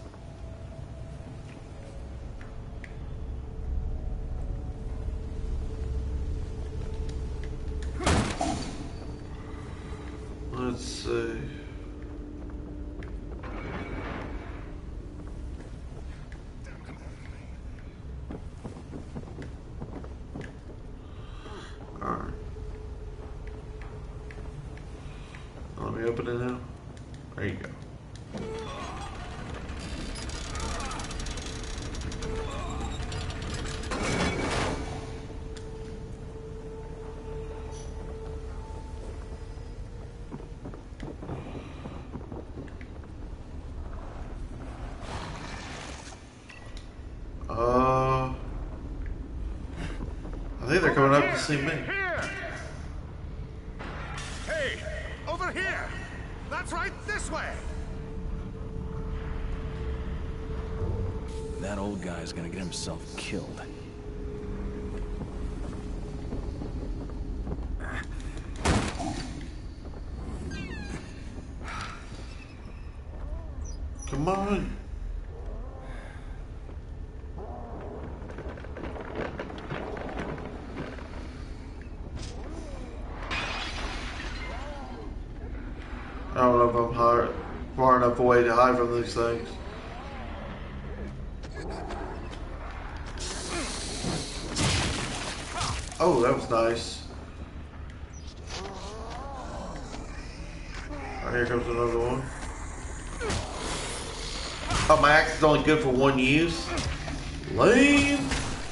Speaker 1: let's see. Alright. Let me open it now. There you go. Uh, I think they're coming up to see me.
Speaker 3: Here! Hey, over here! That's right, this way!
Speaker 2: That old guy's gonna get himself killed.
Speaker 1: Come on. I don't know if I'm high, far enough away to hide from these things. Oh, that was nice. Alright, here comes another one. Oh, my axe is only good for one use? Lame.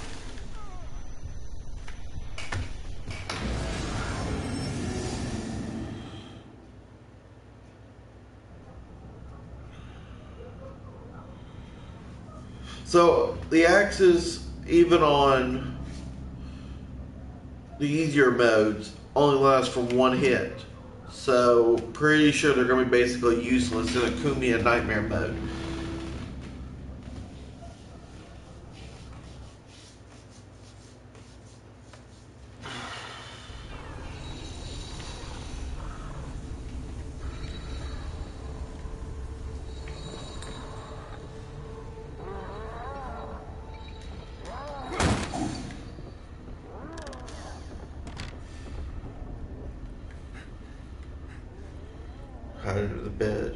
Speaker 1: So, the axes, even on the easier modes, only last for one hit. So, pretty sure they're going to be basically useless in a Kumia Nightmare mode. Hide under the bed.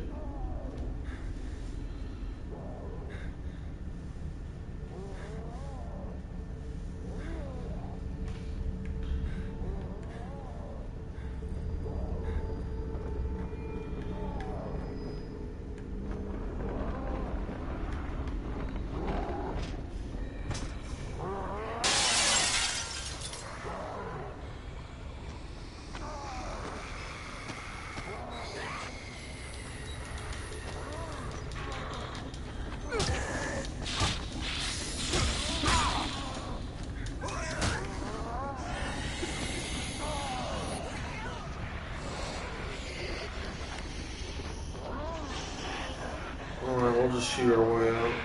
Speaker 1: Alright, we'll just shoot our way out.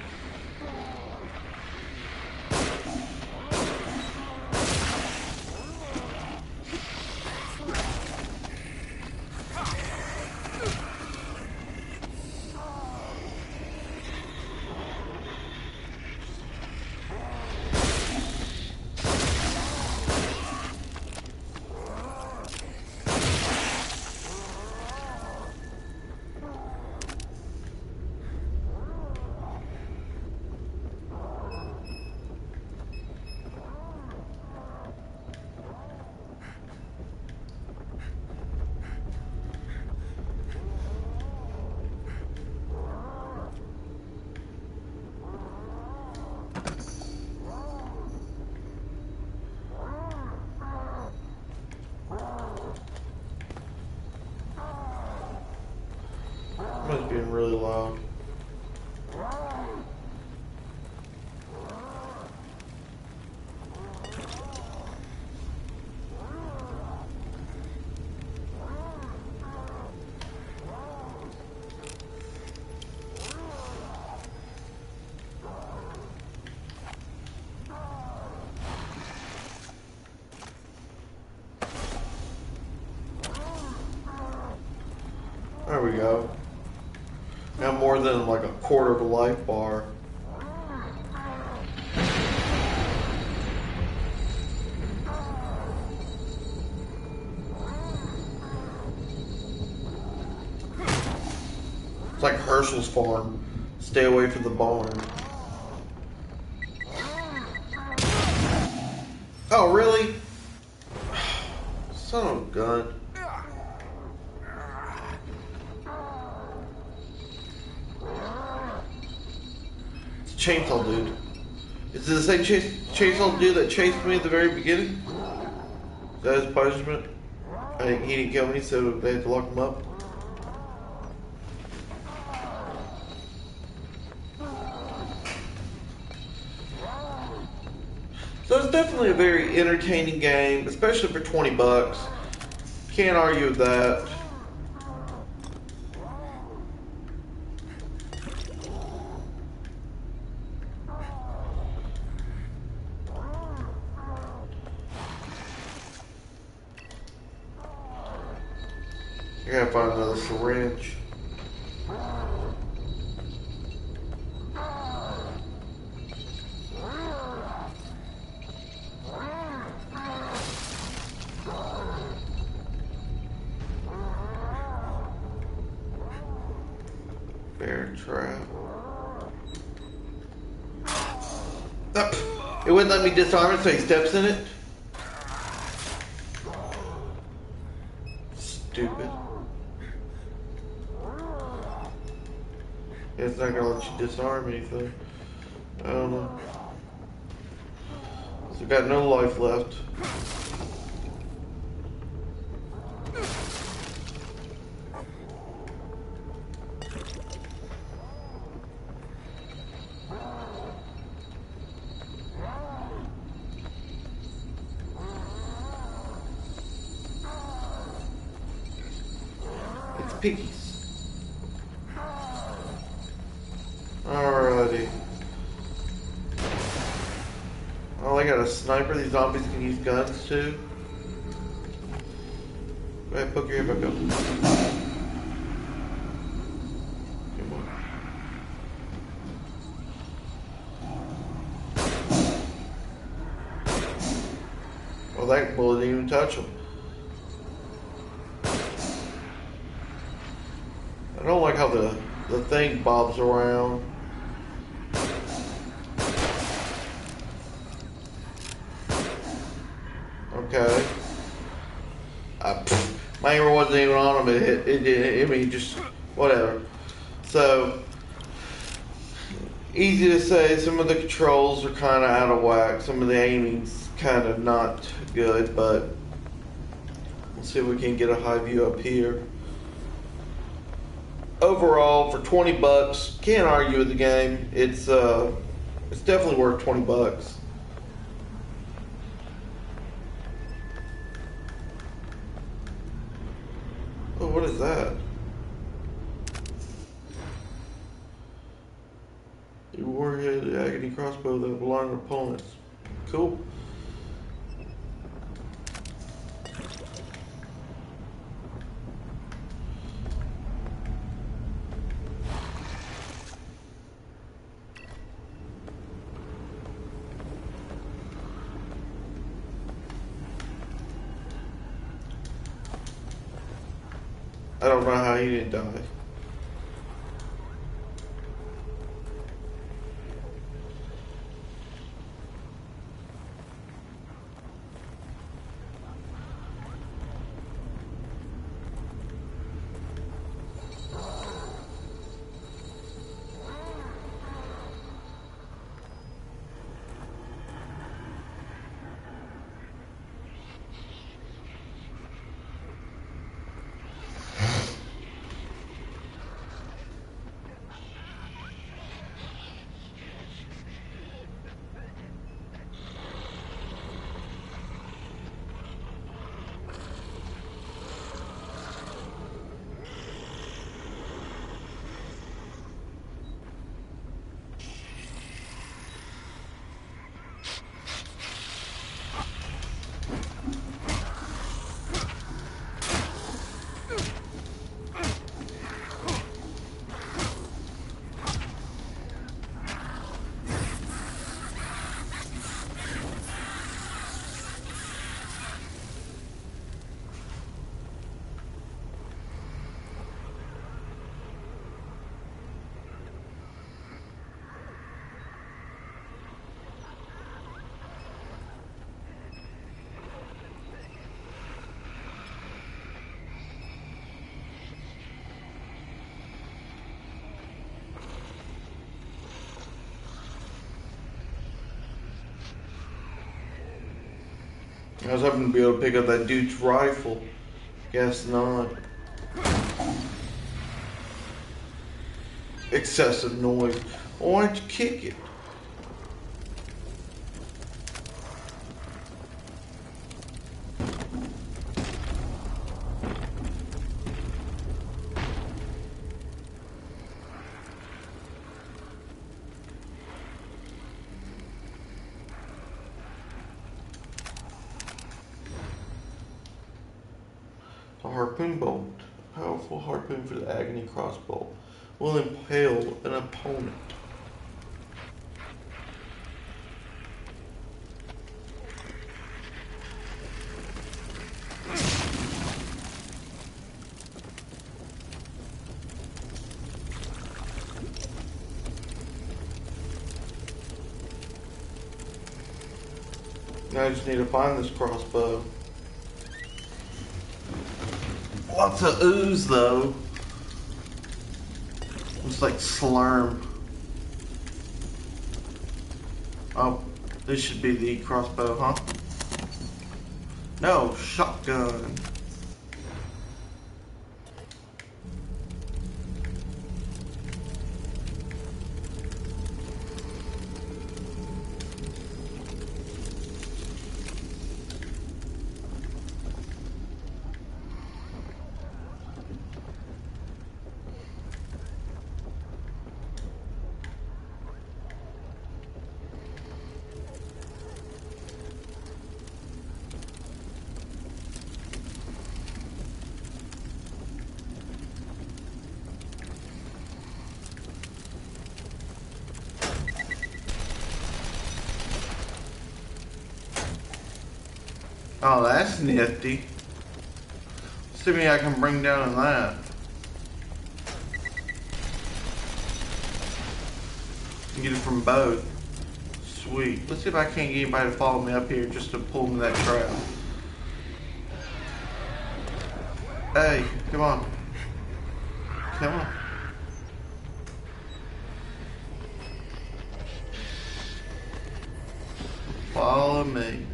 Speaker 1: It's being really loud. There we go. Now more than like a quarter of a life bar. It's like Herschel's farm. Stay away from the barn. Oh, really? Son of a gun. Chainsaw dude. Is this the same chase, chainsaw dude that chased me at the very beginning? Is that his punishment? I think he didn't kill me, so they had to lock him up. So it's definitely a very entertaining game, especially for twenty bucks. Can't argue with that. I gotta find another syringe. Bear trap. Oh, it wouldn't let me disarm it, so he steps in it. Stupid. It's not gonna let you disarm anything. I don't know. So we've got no life left. It's piggies. Alrighty. Oh, I got a sniper. These zombies can use guns too. Go ahead, poke your head back up. Come on. Well, that bullet didn't even touch him. I don't like how the, the thing bobs around. Okay. Uh, pff, my hammer wasn't even on him. It hit. It did. I mean, just whatever. So easy to say. Some of the controls are kind of out of whack. Some of the aiming's kind of not good. But let's see if we can get a high view up here. Overall, for twenty bucks, can't argue with the game. It's uh, it's definitely worth twenty bucks. Oh, what is that? Your warhead agony crossbow that belong to opponents. Cool. I don't know how he didn't die. I was hoping to be able to pick up that dude's rifle. Guess not. Excessive noise. Why don't you kick it? A harpoon bolt. A powerful harpoon for the agony crossbow will impale an opponent. Now I just need to find this crossbow. Lots of ooze though. Looks like slurm. Oh, this should be the crossbow, huh? No, shotgun. Oh, that's nifty. See me I can bring down in that. can get it from both. Sweet. Let's see if I can't get anybody to follow me up here just to pull me in that trap. Hey, come on. Come on. Follow me.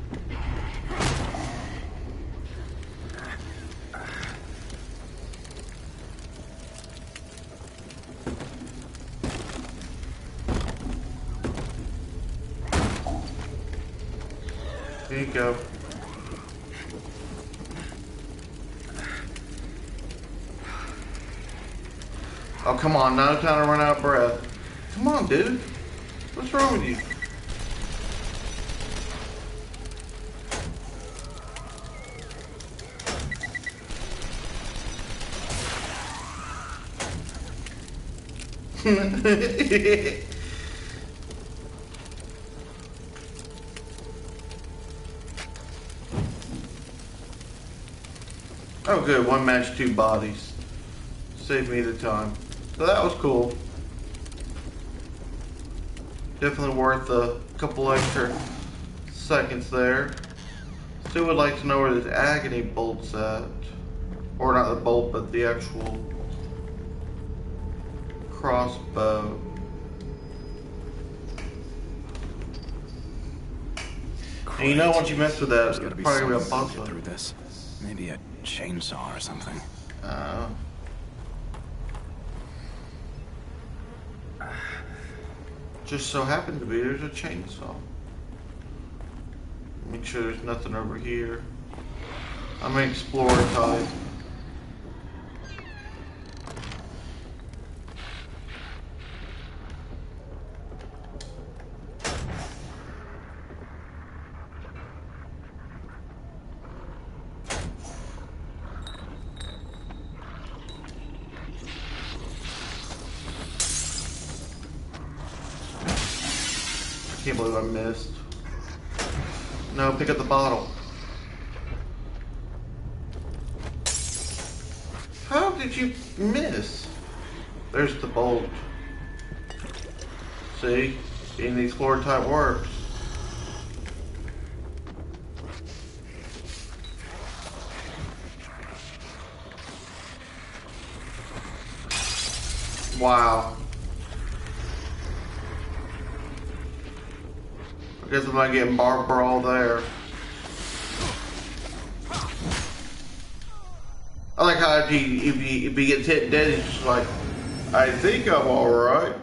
Speaker 1: Here you go. Oh, come on. No time to run out of breath. Come on, dude. What's wrong with you? Oh good, one match, two bodies. Saved me the time. So that was cool. Definitely worth a couple extra seconds there. Still would like to know where this agony bolt's at. Or not the bolt, but the actual crossbow. And you know, once you mess with that, it's
Speaker 2: There's gotta be
Speaker 1: probably gonna be a
Speaker 2: some way
Speaker 1: boss
Speaker 2: to get through this. Maybe a chainsaw or something.
Speaker 1: Uh, just so happened to be there's a chainsaw. Make sure there's nothing over here. I'm an explorer type. Can't believe I missed. No, pick up the bottle. How did you miss? There's the bolt. See? Being the explorer type works. Wow. I guess I'm not getting bar brawl there. I like how if he if he if he gets hit dead, he's just like, I think I'm alright.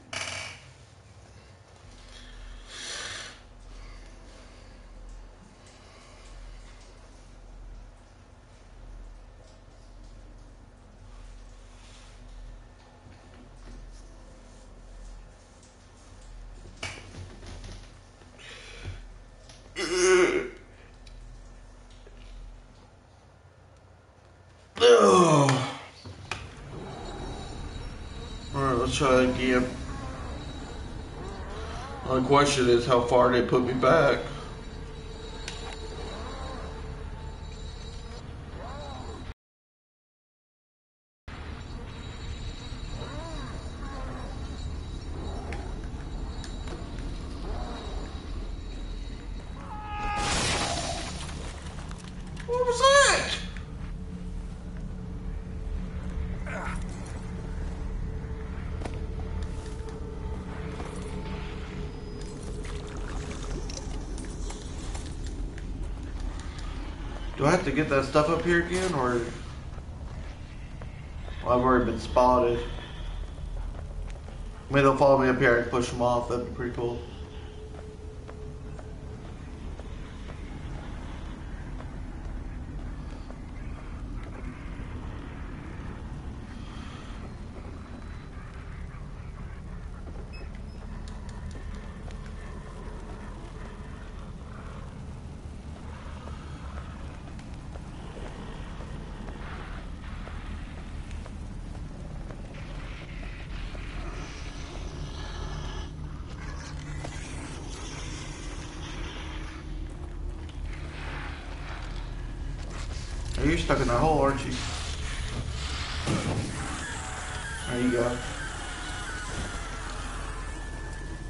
Speaker 1: Alright, let's try again. The question is how far they put me back. What was that? Do I have to get that stuff up here again, or well, I've already been spotted? Maybe they'll follow me up here and push them off. That'd be pretty cool. Oh, you're stuck in that hole, aren't you? There you go.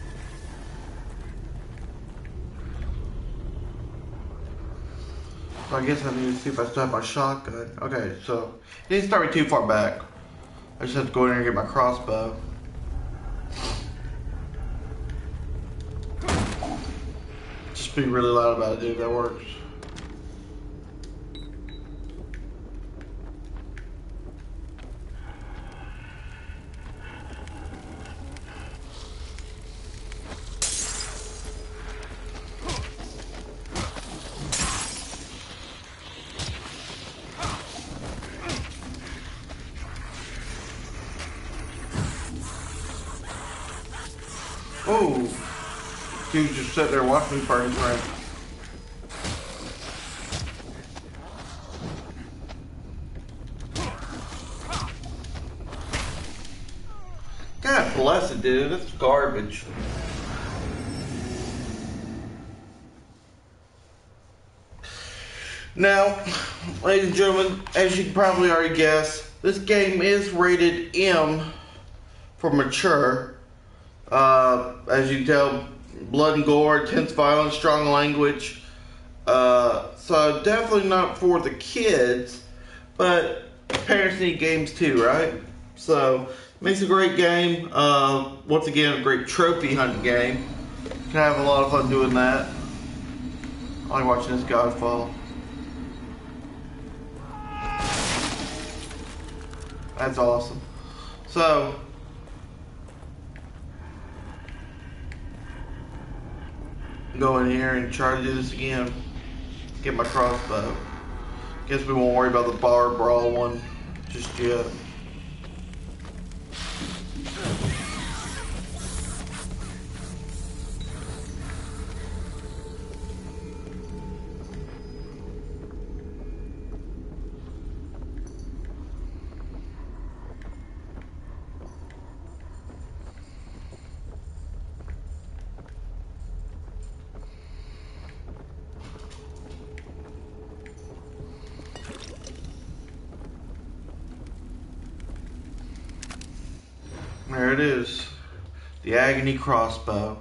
Speaker 1: So I guess I need to see if I still have my shotgun. Okay, so it didn't start me too far back. I just have to go in there and get my crossbow. Just be really loud about it, dude. That works. Oh, dude just sitting there watching me burn his rank. God bless it, dude. That's garbage. Now, ladies and gentlemen, as you can probably already guess, this game is rated M for mature. Uh, as you can tell, blood and gore, intense violence, strong language. Uh, so definitely not for the kids, but parents need games too, right? So makes a great game. Uh, once again, a great trophy hunting game. Can have a lot of fun doing that. I like watching this guy fall. That's awesome. So. Go in here and try to do this again. Get my crossbow. Guess we won't worry about the bar brawl one just yet. There it is. The Agony Crossbow.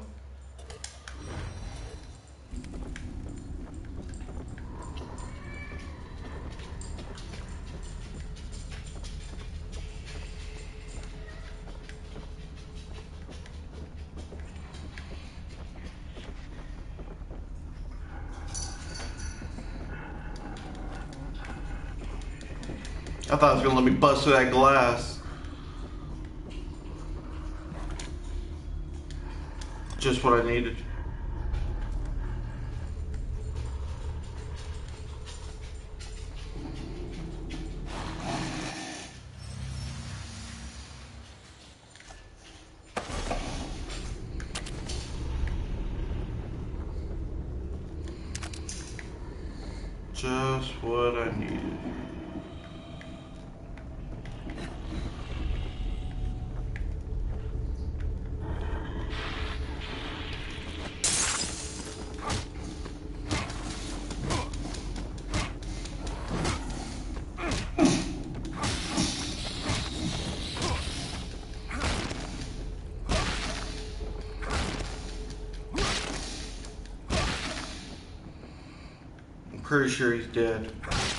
Speaker 1: I thought it was gonna let me bust through that glass. Just what I needed. Just what I needed. Pretty sure he's dead.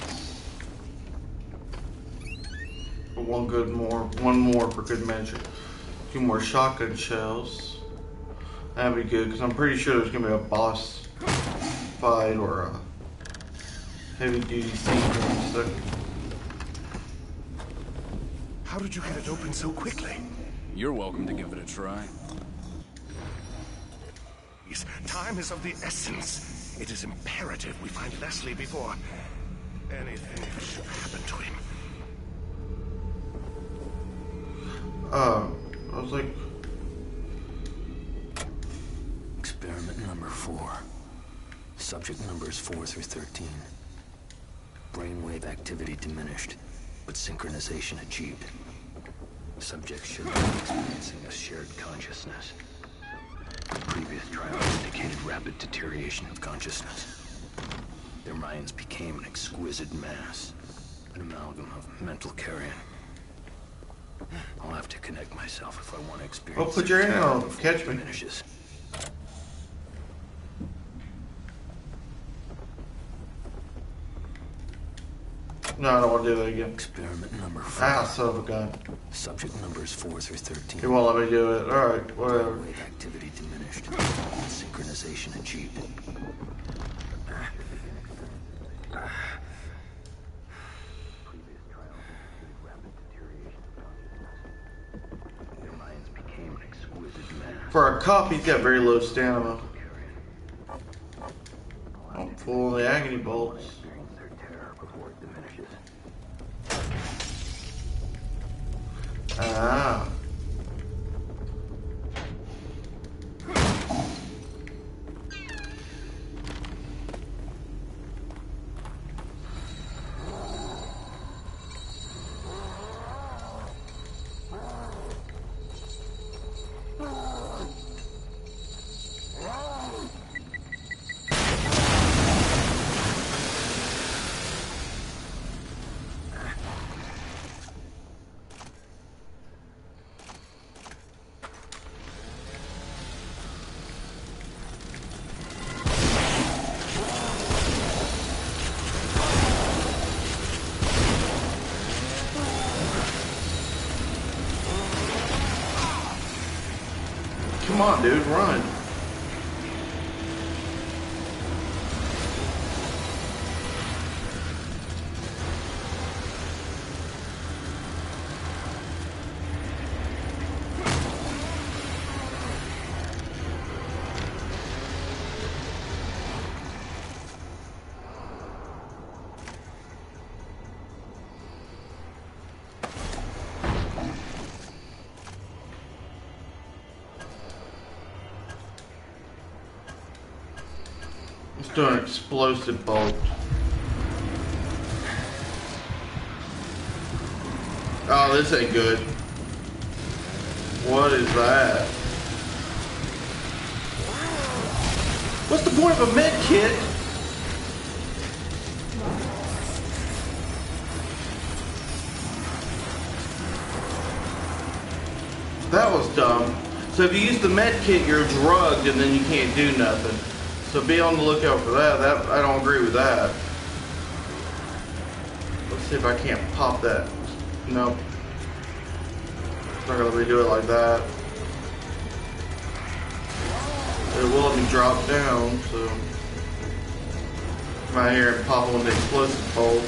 Speaker 1: But one good more, one more for good measure. Two more shotgun shells. That'd be good, because I'm pretty sure there's gonna be a boss fight or a heavy duty sequence. So.
Speaker 8: How did you get it open so quickly?
Speaker 2: You're welcome to give it a try.
Speaker 8: Time is of the essence. It is imperative we find Leslie before anything should happen to him.
Speaker 1: Uh, I was like...
Speaker 9: Experiment number four. Subject numbers four through thirteen. Brainwave activity diminished, but synchronization achieved. Subjects should be experiencing a shared consciousness. Previous trials indicated rapid deterioration of consciousness. Their minds became an exquisite mass, an amalgam of mental carrion. I'll have to connect myself if I want to experience.
Speaker 1: Oh, put your hand on. Catch me.
Speaker 9: Finishes.
Speaker 1: No, I don't want to do that again.
Speaker 9: Experiment number four.
Speaker 1: Ah, son of a gun.
Speaker 9: Subject numbers four through thirteen.
Speaker 1: He won't let me do it. Alright, whatever.
Speaker 9: Wave activity diminished. Synchronization achieved. Previous trials indicated rapid deterioration of consciousness. Their minds became exquisite mass.
Speaker 1: For a cop, he's got very low stamina. I'm full of the agony bolts.
Speaker 9: Experience their terror before it diminishes.
Speaker 1: Ah. Come on, dude, run. Let's do an explosive bolt. Oh, this ain't good. What is that? What's the point of a med kit? That was dumb. So if you use the med kit, you're drugged and then you can't do nothing. So be on the lookout for that. That I don't agree with that. Let's see if I can't pop that. Nope. It's not gonna let me do it like that. It will let me drop down, so come out here and pop on the explosive bolt.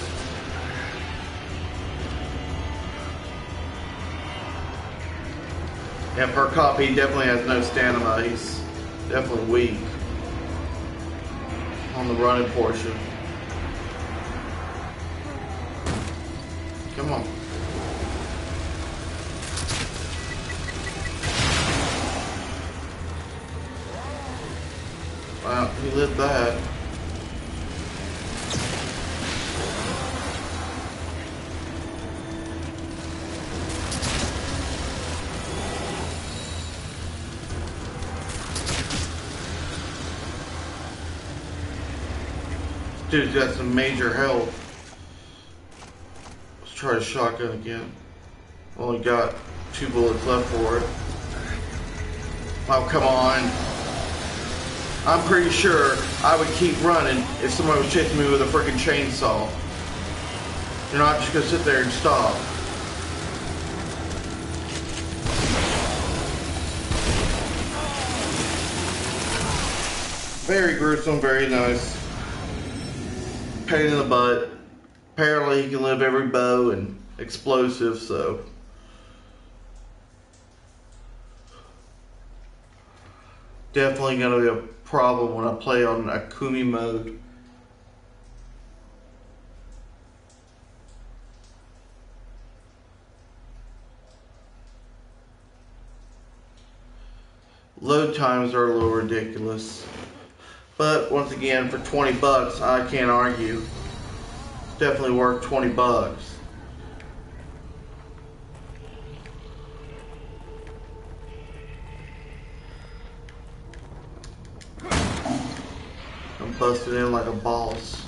Speaker 1: Yeah, per cop, he definitely has no stamina. He's definitely weak on the running portion. Come on. Wow, he lit that. Dude's got some major health. Let's try a shotgun again. Only got two bullets left for it. Oh, come on. I'm pretty sure I would keep running if somebody was chasing me with a freaking chainsaw. You're not just gonna sit there and stop. Very gruesome, very nice. Pain in the butt. Apparently he can live every bow and explosive, so definitely gonna be a problem when I play on Akumi mode. Load times are a little ridiculous. But once again, for twenty bucks, I can't argue. It's definitely worth twenty bucks. I'm busted in like a boss.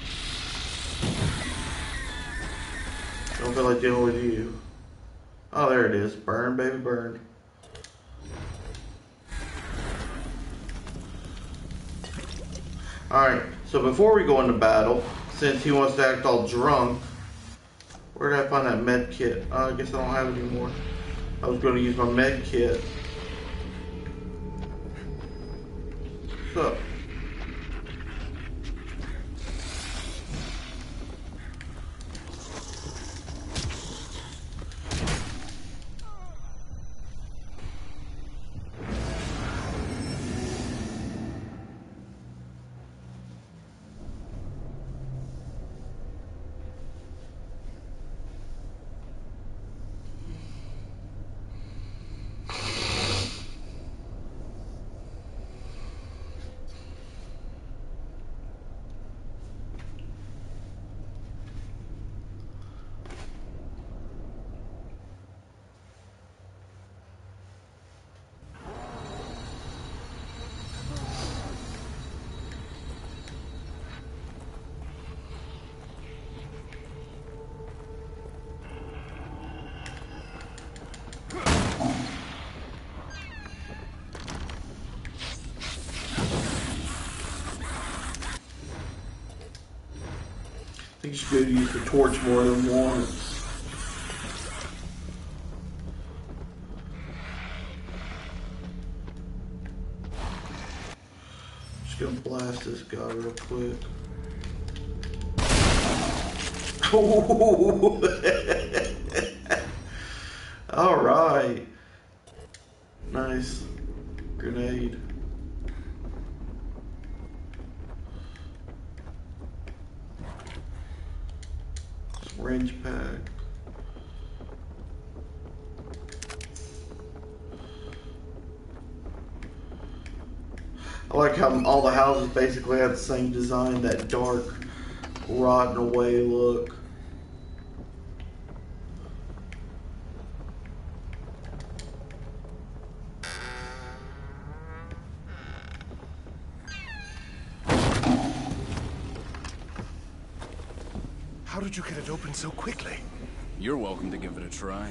Speaker 1: Don't feel like dealing with you. Oh, there it is. Burn, baby, burn. Alright, so before we go into battle, since he wants to act all drunk, Where did I find that med kit? Uh, I guess I don't have it anymore. I was going to use my med kit. So. I think you should go use the torch more than once. Just gonna blast this guy real quick. All right. Nice grenade. Range pack. I like how all the houses basically have the same design, that dark, rotten away look.
Speaker 8: How did you get it open so quickly?
Speaker 2: You're welcome to give it a try.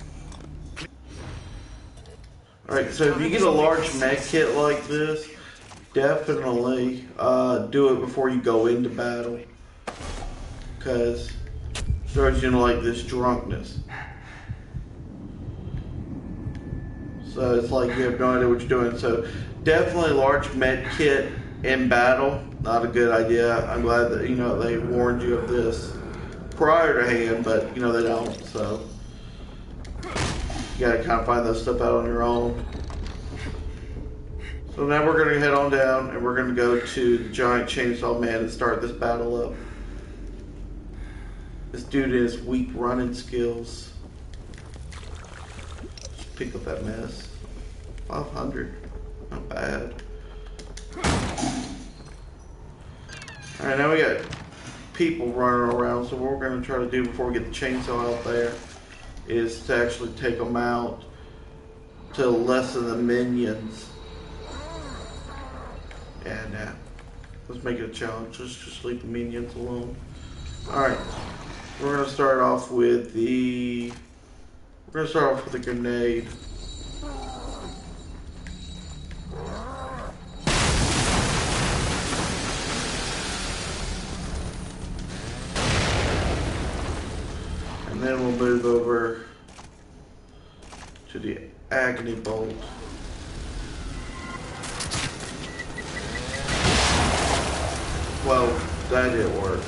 Speaker 1: Alright, so if you get a large med kit like this, definitely uh, do it before you go into battle. Because it starts you into like this drunkenness. So it's like you have no idea what you're doing. So definitely large med kit in battle, not a good idea. I'm glad that, you know, they warned you of this prior to hand, but you know they don't, so you gotta kind of find that stuff out on your own. So now we're gonna head on down and we're gonna go to the giant chainsaw man and start this battle up. This dude has weak running skills. Just pick up that mess. five hundred, not bad. All right, now we got people running around, so what we're going to try to do before we get the chainsaw out there is to actually take them out to lessen the minions. And uh, let's make it a challenge. Let's just leave the minions alone. Alright, we're going to start off with the we're going to start off with a grenade. And then we'll move over to the agony bolt. Well, that didn't work.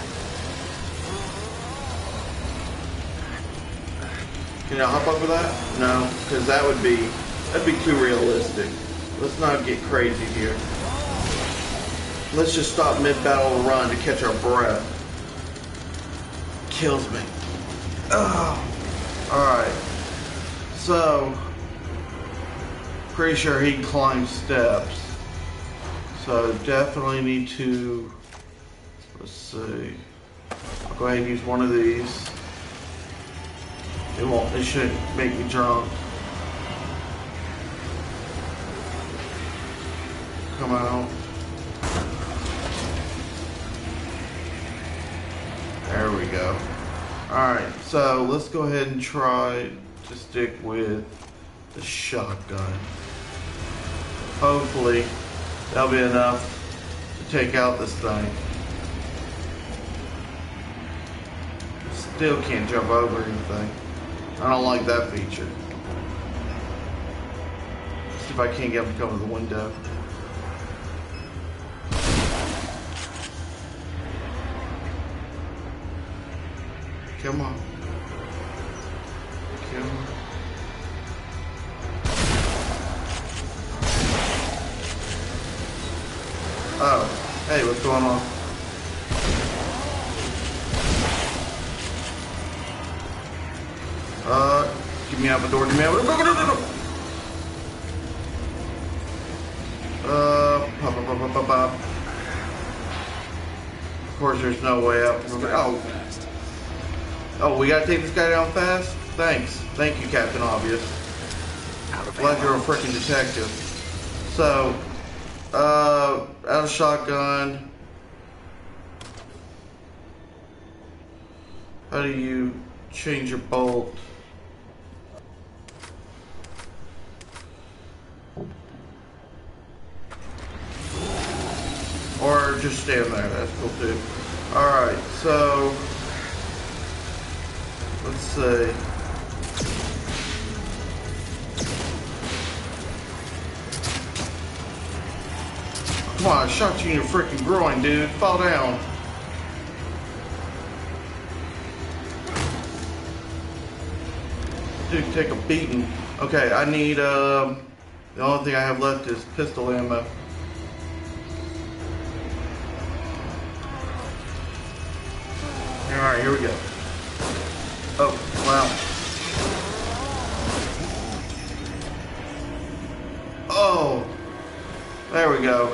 Speaker 1: Can I hop over that? No, because that would be that'd be too realistic. Let's not get crazy here. Let's just stop mid-battle run to catch our breath. Kills me. Oh, alright. So, pretty sure he can climb steps. So, definitely need to, let's see. I'll go ahead and use one of these. It won't, it shouldn't make me drunk. Come out. There we go. Alright, so let's go ahead and try to stick with the shotgun. Hopefully that'll be enough to take out this thing. This Still can't jump over anything. I don't like that feature. See if I can't get him to come to the window. Come on. Come on. Oh, hey, what's going on? Uh, get me out the door, get me out the door. Go, go, go, go. Uh, pop, pop, pop, pop, pop, pop. Of course, there's no way out. Oh. Oh, we gotta take this guy down fast? Thanks. Thank you, Captain Obvious. Glad you're a freaking detective. So, uh, out of shotgun. How do you change your bolt? Or just stand there, that's cool too. Alright, so let's see. Come on, I shot you in your freaking groin, dude. Fall down. Dude, take a beating. Okay, I need, um, the only thing I have left is pistol ammo. Alright, here we go. Oh, wow. Oh, there we go.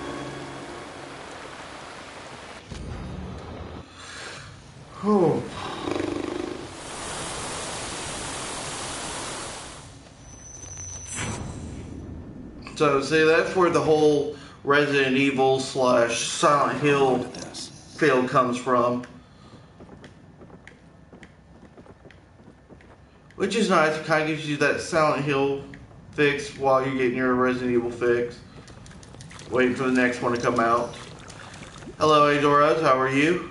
Speaker 1: Oh. So, see, that's where the whole Resident Evil slash Silent Hill feel comes from. Which is nice, it kind of gives you that Silent Hill fix while you're getting your Resident Evil fix. Waiting for the next one to come out. Hello, Adoras, how are you?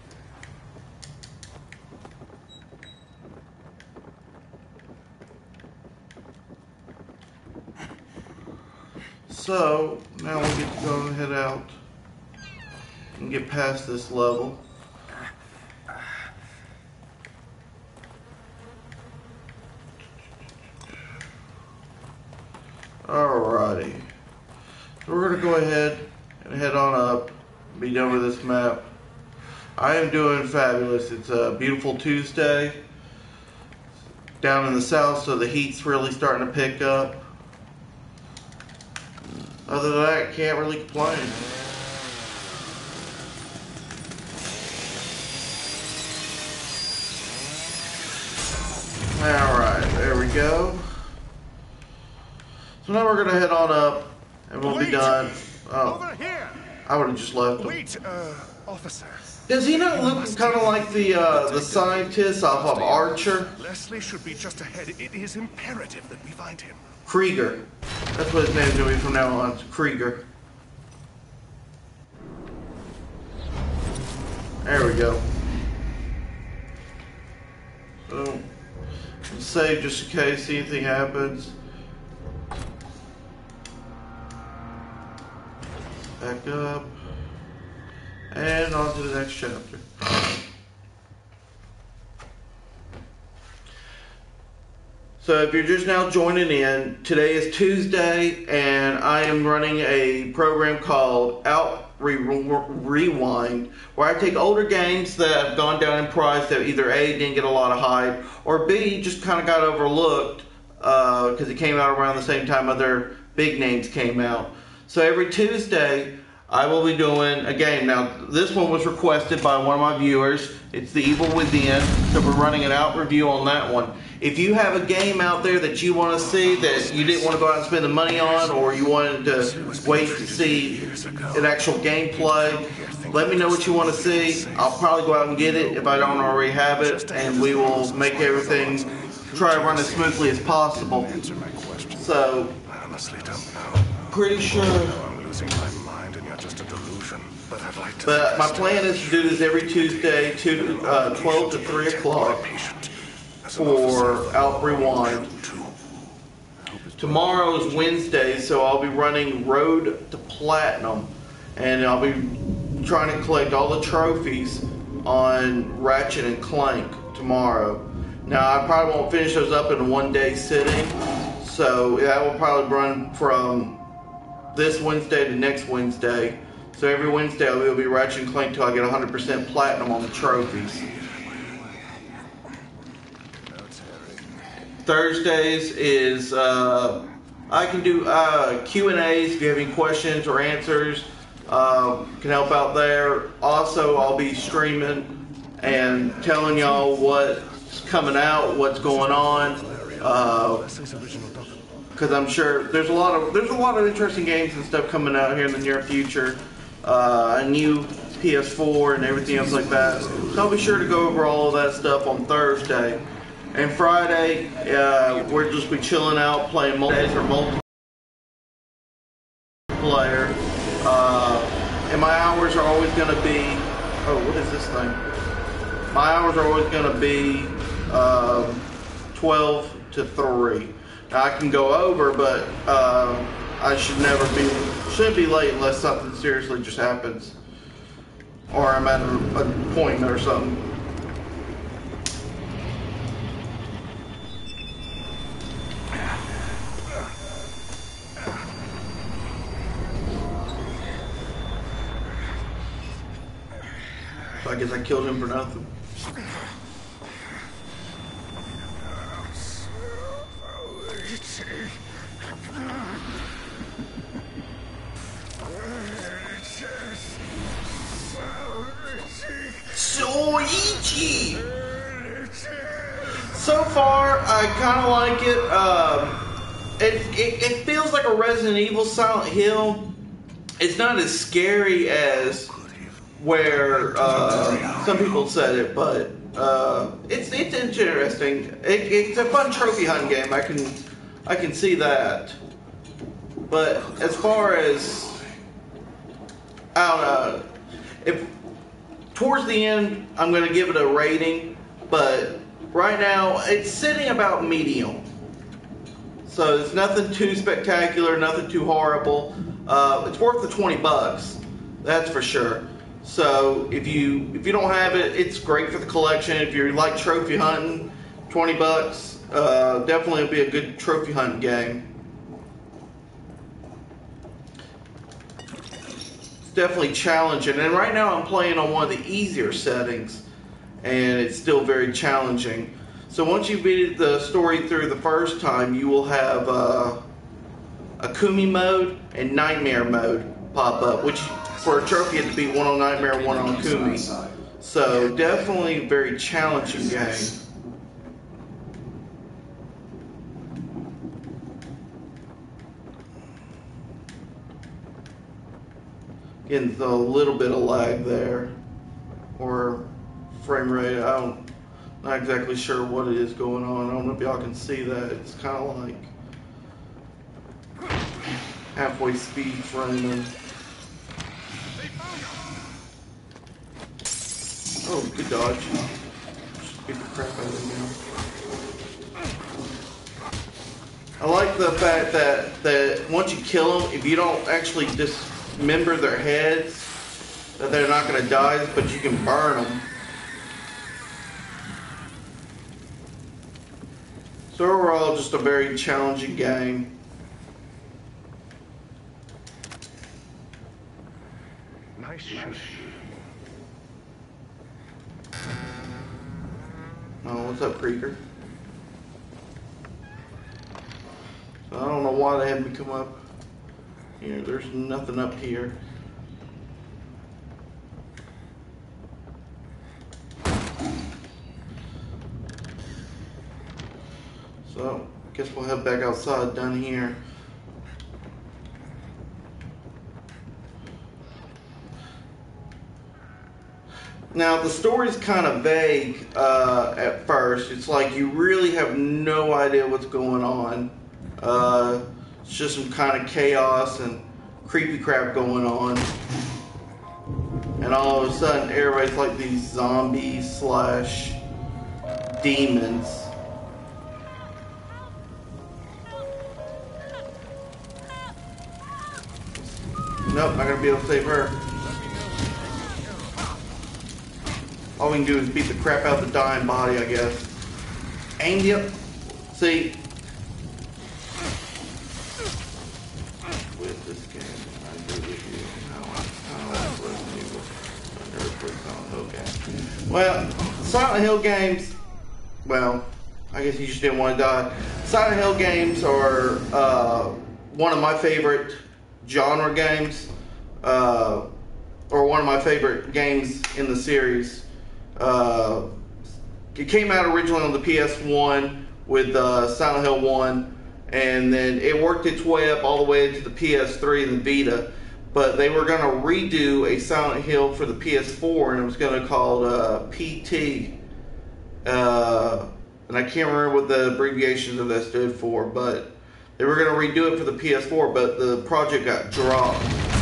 Speaker 1: So, now we get to go and head out and get past this level. Alrighty. So we're going to go ahead and head on up and be done with this map. I am doing fabulous. It's a beautiful Tuesday down in the south, so the heat's really starting to pick up. Other than that, can't really complain. Alright, there we go. So now we're going to head on up and we'll
Speaker 8: Wait.
Speaker 1: be done. Oh,
Speaker 8: Over here!
Speaker 1: I would have just left him.
Speaker 8: Wait, uh, officer.
Speaker 1: Does he not look kind of like the uh, the scientist off of Archer?
Speaker 8: Leslie should be just ahead. It is imperative that we find him.
Speaker 1: Krieger. That's what his name's going to be from now on. It's Krieger. There we go. So, save just in case anything happens. Back up. And on to the next chapter. So if you're just now joining in, today is Tuesday and I am running a program called A L P Rewind, where I take older games that have gone down in price that either A, didn't get a lot of hype, or B, just kind of got overlooked because uh, it came out around the same time other big names came out. So every Tuesday, I will be doing a game. Now, this one was requested by one of my viewers. It's The Evil Within, so we're running an out review on that one. If you have a game out there that you want to see that you didn't want to go out and spend the money on, or you wanted to wait to see an actual gameplay, let me know what you want to see. I'll probably go out and get it if I don't already have it, and we will make everything try to run as smoothly as possible. So, pretty sure
Speaker 8: losing my mind and you're just a delusion. But I'd like to.
Speaker 1: But my plan is to do this every Tuesday, two, uh, twelve to three o'clock for A L P Rewind. Tomorrow is Wednesday, so I'll be running Road to Platinum, and I'll be trying to collect all the trophies on Ratchet and Clank tomorrow. Now, I probably won't finish those up in a one-day sitting, so that will probably run from this Wednesday to next Wednesday. So every Wednesday I will be Ratchet and Clank till I get one hundred percent platinum on the trophies. Thursdays is, uh, I can do uh, Q and A's if you have any questions or answers. Uh, can help out there. Also, I'll be streaming and telling y'all what's coming out, what's going on. Because uh, I'm sure there's a lot of there's a lot of interesting games and stuff coming out here in the near future. Uh, a new P S four and everything else like that. So I'll be sure to go over all of that stuff on Thursday. And Friday, uh, we'll just be chilling out, playing multi or multiplayer. Uh, and my hours are always going to be, oh, what is this thing? My hours are always going to be um, twelve to three. Now, I can go over, but uh, I should never be, shouldn't be late unless something seriously just happens. Or I'm at an appointment or something. So I guess I killed him for nothing. Soichi! So far, I kind of like it. Um, it, it. It feels like a Resident Evil Silent Hill. It's not as scary as where uh, some people said it, but uh, it's it's interesting. It, it's a fun trophy hunting game. I can I can see that. But as far as I don't know, if towards the end I'm going to give it a rating, but right now it's sitting about medium. So it's nothing too spectacular, nothing too horrible. Uh, it's worth the twenty bucks, that's for sure. So if you if you don't have it, it's great for the collection. If you like trophy hunting, twenty bucks, uh, definitely will be a good trophy hunting game. It's definitely challenging, and right now I'm playing on one of the easier settings, and it's still very challenging. So once you beat the story through the first time, you will have uh, Akumi mode and Nightmare mode pop up, which for a trophy you have to beat one on Nightmare and one on Akumi. So definitely a very challenging game. Getting a little bit of lag there, or frame rate. I don't, not exactly sure what it is going on. I don't know if y'all can see that. It's kind of like halfway speed framing. Oh, good dodge. Just beat the crap out of him now. I like the fact that, that once you kill them, if you don't actually dismember their heads, that they're not going to die, but you can burn them. So overall, just a very challenging game.
Speaker 8: Nice shoot.
Speaker 1: Oh, what's up, Creeker? So I don't know why they had me come up here. There's nothing up here. So, I guess we'll head back outside down here. Now, the story's kind of vague uh, at first. It's like you really have no idea what's going on. Uh, it's just some kind of chaos, and creepy crap going on. And all of a sudden, everybody's like these zombies slash demons. Nope, not gonna be able to save her. All we can do is beat the crap out of the dying body, I guess. And yep, see, with this game, I agree with you. I don't like Resident Evil. I never played Silent Hill games. Well, Silent Hill games, well, I guess you just didn't want to die. Silent Hill games are uh, one of my favorite genre games, uh, or one of my favorite games in the series. Uh, it came out originally on the P S one with uh, Silent Hill one, and then it worked its way up all the way to the P S three and the Vita. But they were going to redo a Silent Hill for the P S four, and it was going to be called uh, P T. Uh, and I can't remember what the abbreviations of that stood for, but they were going to redo it for the P S four, but the project got dropped.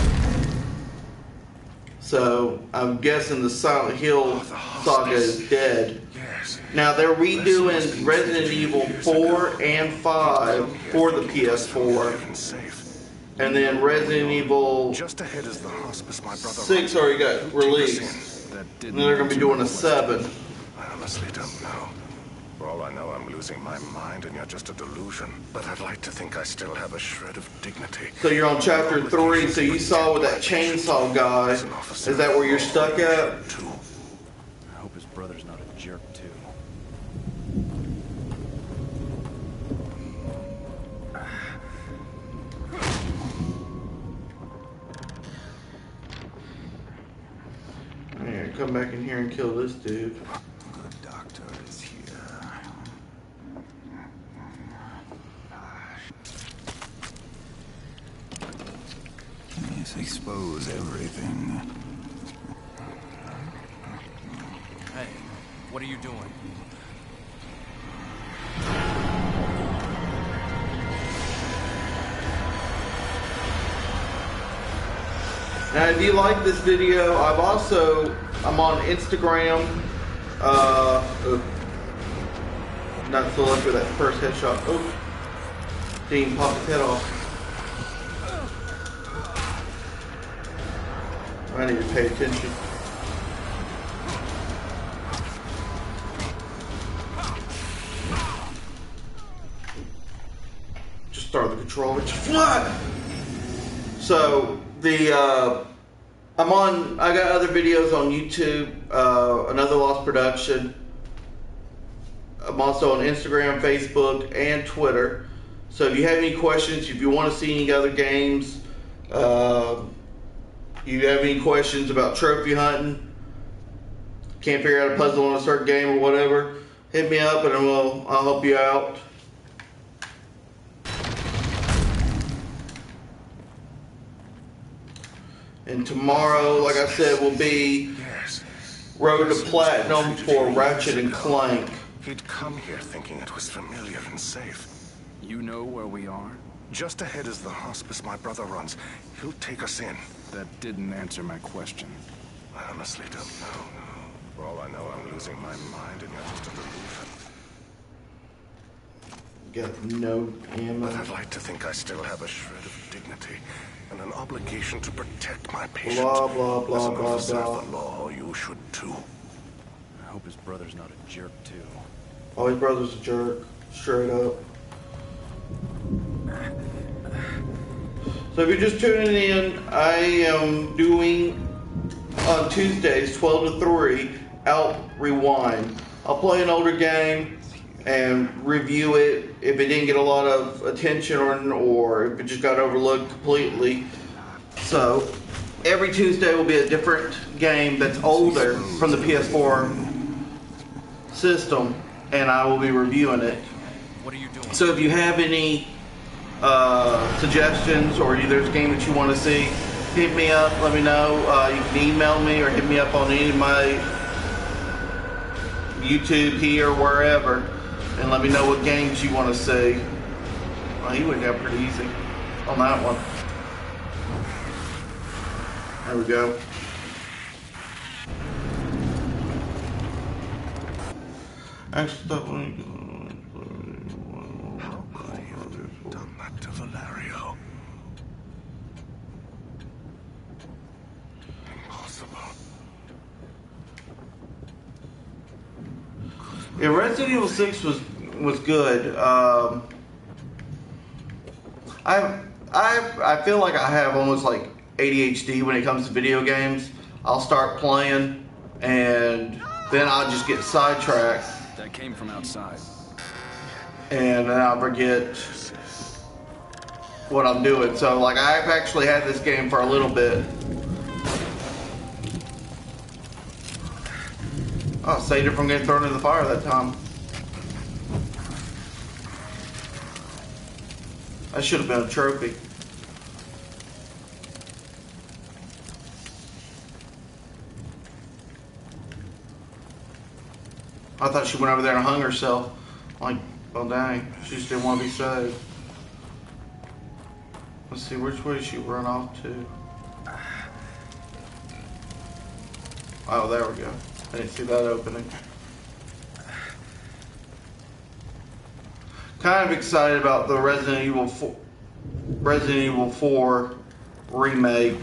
Speaker 1: So I'm guessing the Silent Hill saga is dead. Now they're redoing Resident Evil four and five for the P S four. And then Resident Evil six already got released. And then they're going to be doing a seven.
Speaker 8: I honestly don't know. For all I know, I'm losing my mind and you're just a delusion. But I'd like to think I still have a shred of dignity.
Speaker 1: So you're on chapter three, so you saw with that chainsaw guy. Is that where you're stuck at?
Speaker 2: I hope his brother's not a jerk, too.
Speaker 1: Yeah, come back in here and kill this dude.
Speaker 3: The doctor is here. Let's expose everything.
Speaker 4: Hey, what are you doing?
Speaker 1: Now, if you like this video, I've also, I'm on Instagram. Uh, oh, not so lucky with that first headshot. Oh, Dean popped his head off. I need to pay attention. Just start the controller. Just fly! So, the, uh, I'm on, I got other videos on YouTube, uh, Another Lost Production. I'm also on Instagram, Facebook, and Twitter. So if you have any questions, if you want to see any other games, uh, you have any questions about trophy hunting, can't figure out a puzzle on a certain game or whatever, hit me up and we'll, I'll help you out. And tomorrow, like I said, will be Road to Platinum for Ratchet and Clank.
Speaker 8: He'd come here thinking it was familiar and safe.
Speaker 2: You know where we are?
Speaker 8: Just ahead is the hospice my brother runs. He'll take us in.
Speaker 2: That didn't answer my question.
Speaker 8: I honestly don't know. For all I know, I'm losing my mind and you're just a delusion.
Speaker 1: Got no ammo.
Speaker 8: But I'd like to think I still have a shred of dignity and an obligation to protect my patient.
Speaker 1: Blah, blah, blah,
Speaker 8: As an
Speaker 1: blah,
Speaker 8: officer
Speaker 1: blah.
Speaker 8: of the law, you should too.
Speaker 2: I hope his brother's not a jerk, too.
Speaker 1: Oh, his brother's a jerk. Straight up. So if you're just tuning in, I am doing on Tuesdays twelve to three A L P Rewind. I'll play an older game and review it if it didn't get a lot of attention or, or if it just got overlooked completely. So every Tuesday will be a different game that's older from the P S four system, and I will be reviewing it.
Speaker 4: What are you doing?
Speaker 1: So if you have any uh, suggestions or there's a game that you want to see, hit me up, let me know. Uh, you can email me or hit me up on any of my YouTube here or wherever, and let me know what games you want to see. Well, he went down pretty easy on that one. There we go. Accidentally.
Speaker 8: How could he have done that to Valerio? Impossible.
Speaker 1: Yeah, Resident Evil six was was good. Um, I I I feel like I have almost like A D H D when it comes to video games. I'll start playing and then I'll just get sidetracked.
Speaker 2: That came from outside.
Speaker 1: And then I'll forget what I'm doing. So like I've actually had this game for a little bit. Oh, saved it from getting thrown in the fire that time. That should have been a trophy. I thought she went over there and hung herself. Like, well, dang, she just didn't want to be saved. Let's see, which way did she run off to? Oh, there we go. I didn't see that opening. Kind of excited about the Resident Evil four, Resident Evil four remake.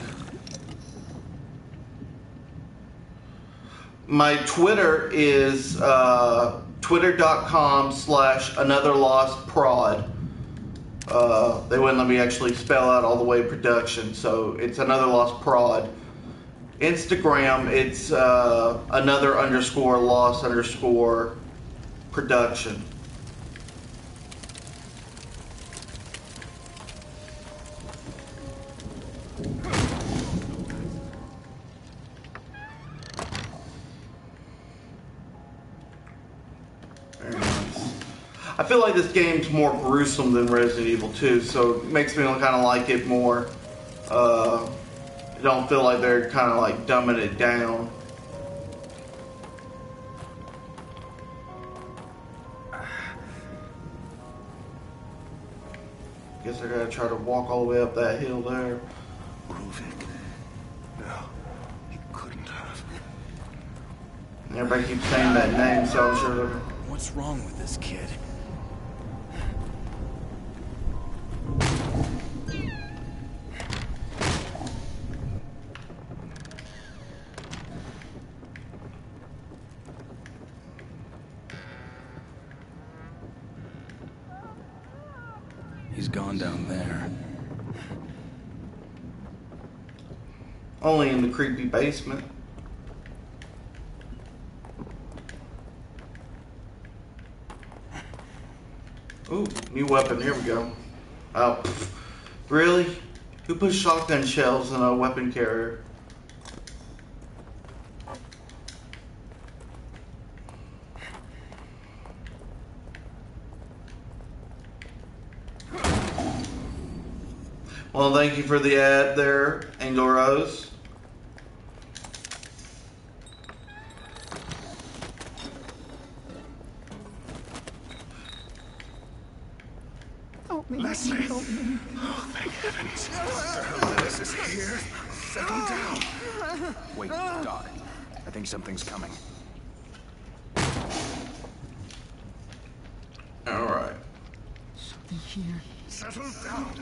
Speaker 1: My Twitter is uh, twitter.com slash another lost prod. Uh, they wouldn't let me actually spell out all the way production, so it's another lost prod. Instagram, it's uh, another underscore lost underscore production. I feel like this game's more gruesome than Resident Evil two, so it makes me kind of like it more. Uh, I don't feel like they're kind of like dumbing it down. Guess I gotta try to walk all the way up that hill there.
Speaker 8: Ruvik? No, he couldn't have.
Speaker 1: Everybody keeps saying that name, so I'm sure they're...
Speaker 2: What's wrong with this kid? He's gone down there.
Speaker 1: Only in the creepy basement. Ooh, new weapon. Here we go. Oh, pff. Really? Who puts shotgun shells in a weapon carrier? Well, thank you for the ad there, Angel Rose.
Speaker 8: Help me. Leslie! Help me. Oh, thank heavens. Doctor Lewis is here. Settle down.
Speaker 2: Wait, Doc. I think something's coming.
Speaker 1: All right.
Speaker 6: Something here.
Speaker 8: Settle down.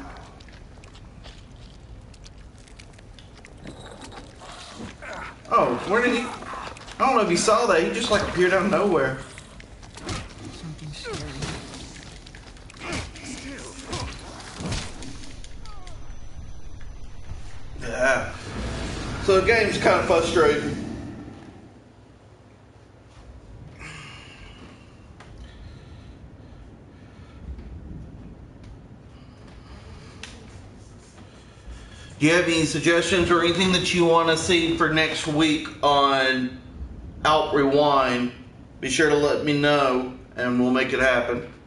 Speaker 1: Oh, where did he... I don't know if you saw that. He just like appeared out of nowhere.
Speaker 6: Something scary.
Speaker 1: Yeah. So the game's kind of frustrating. Do you have any suggestions or anything that you want to see for next week on A L P Rewind? Be sure to let me know and we'll make it happen.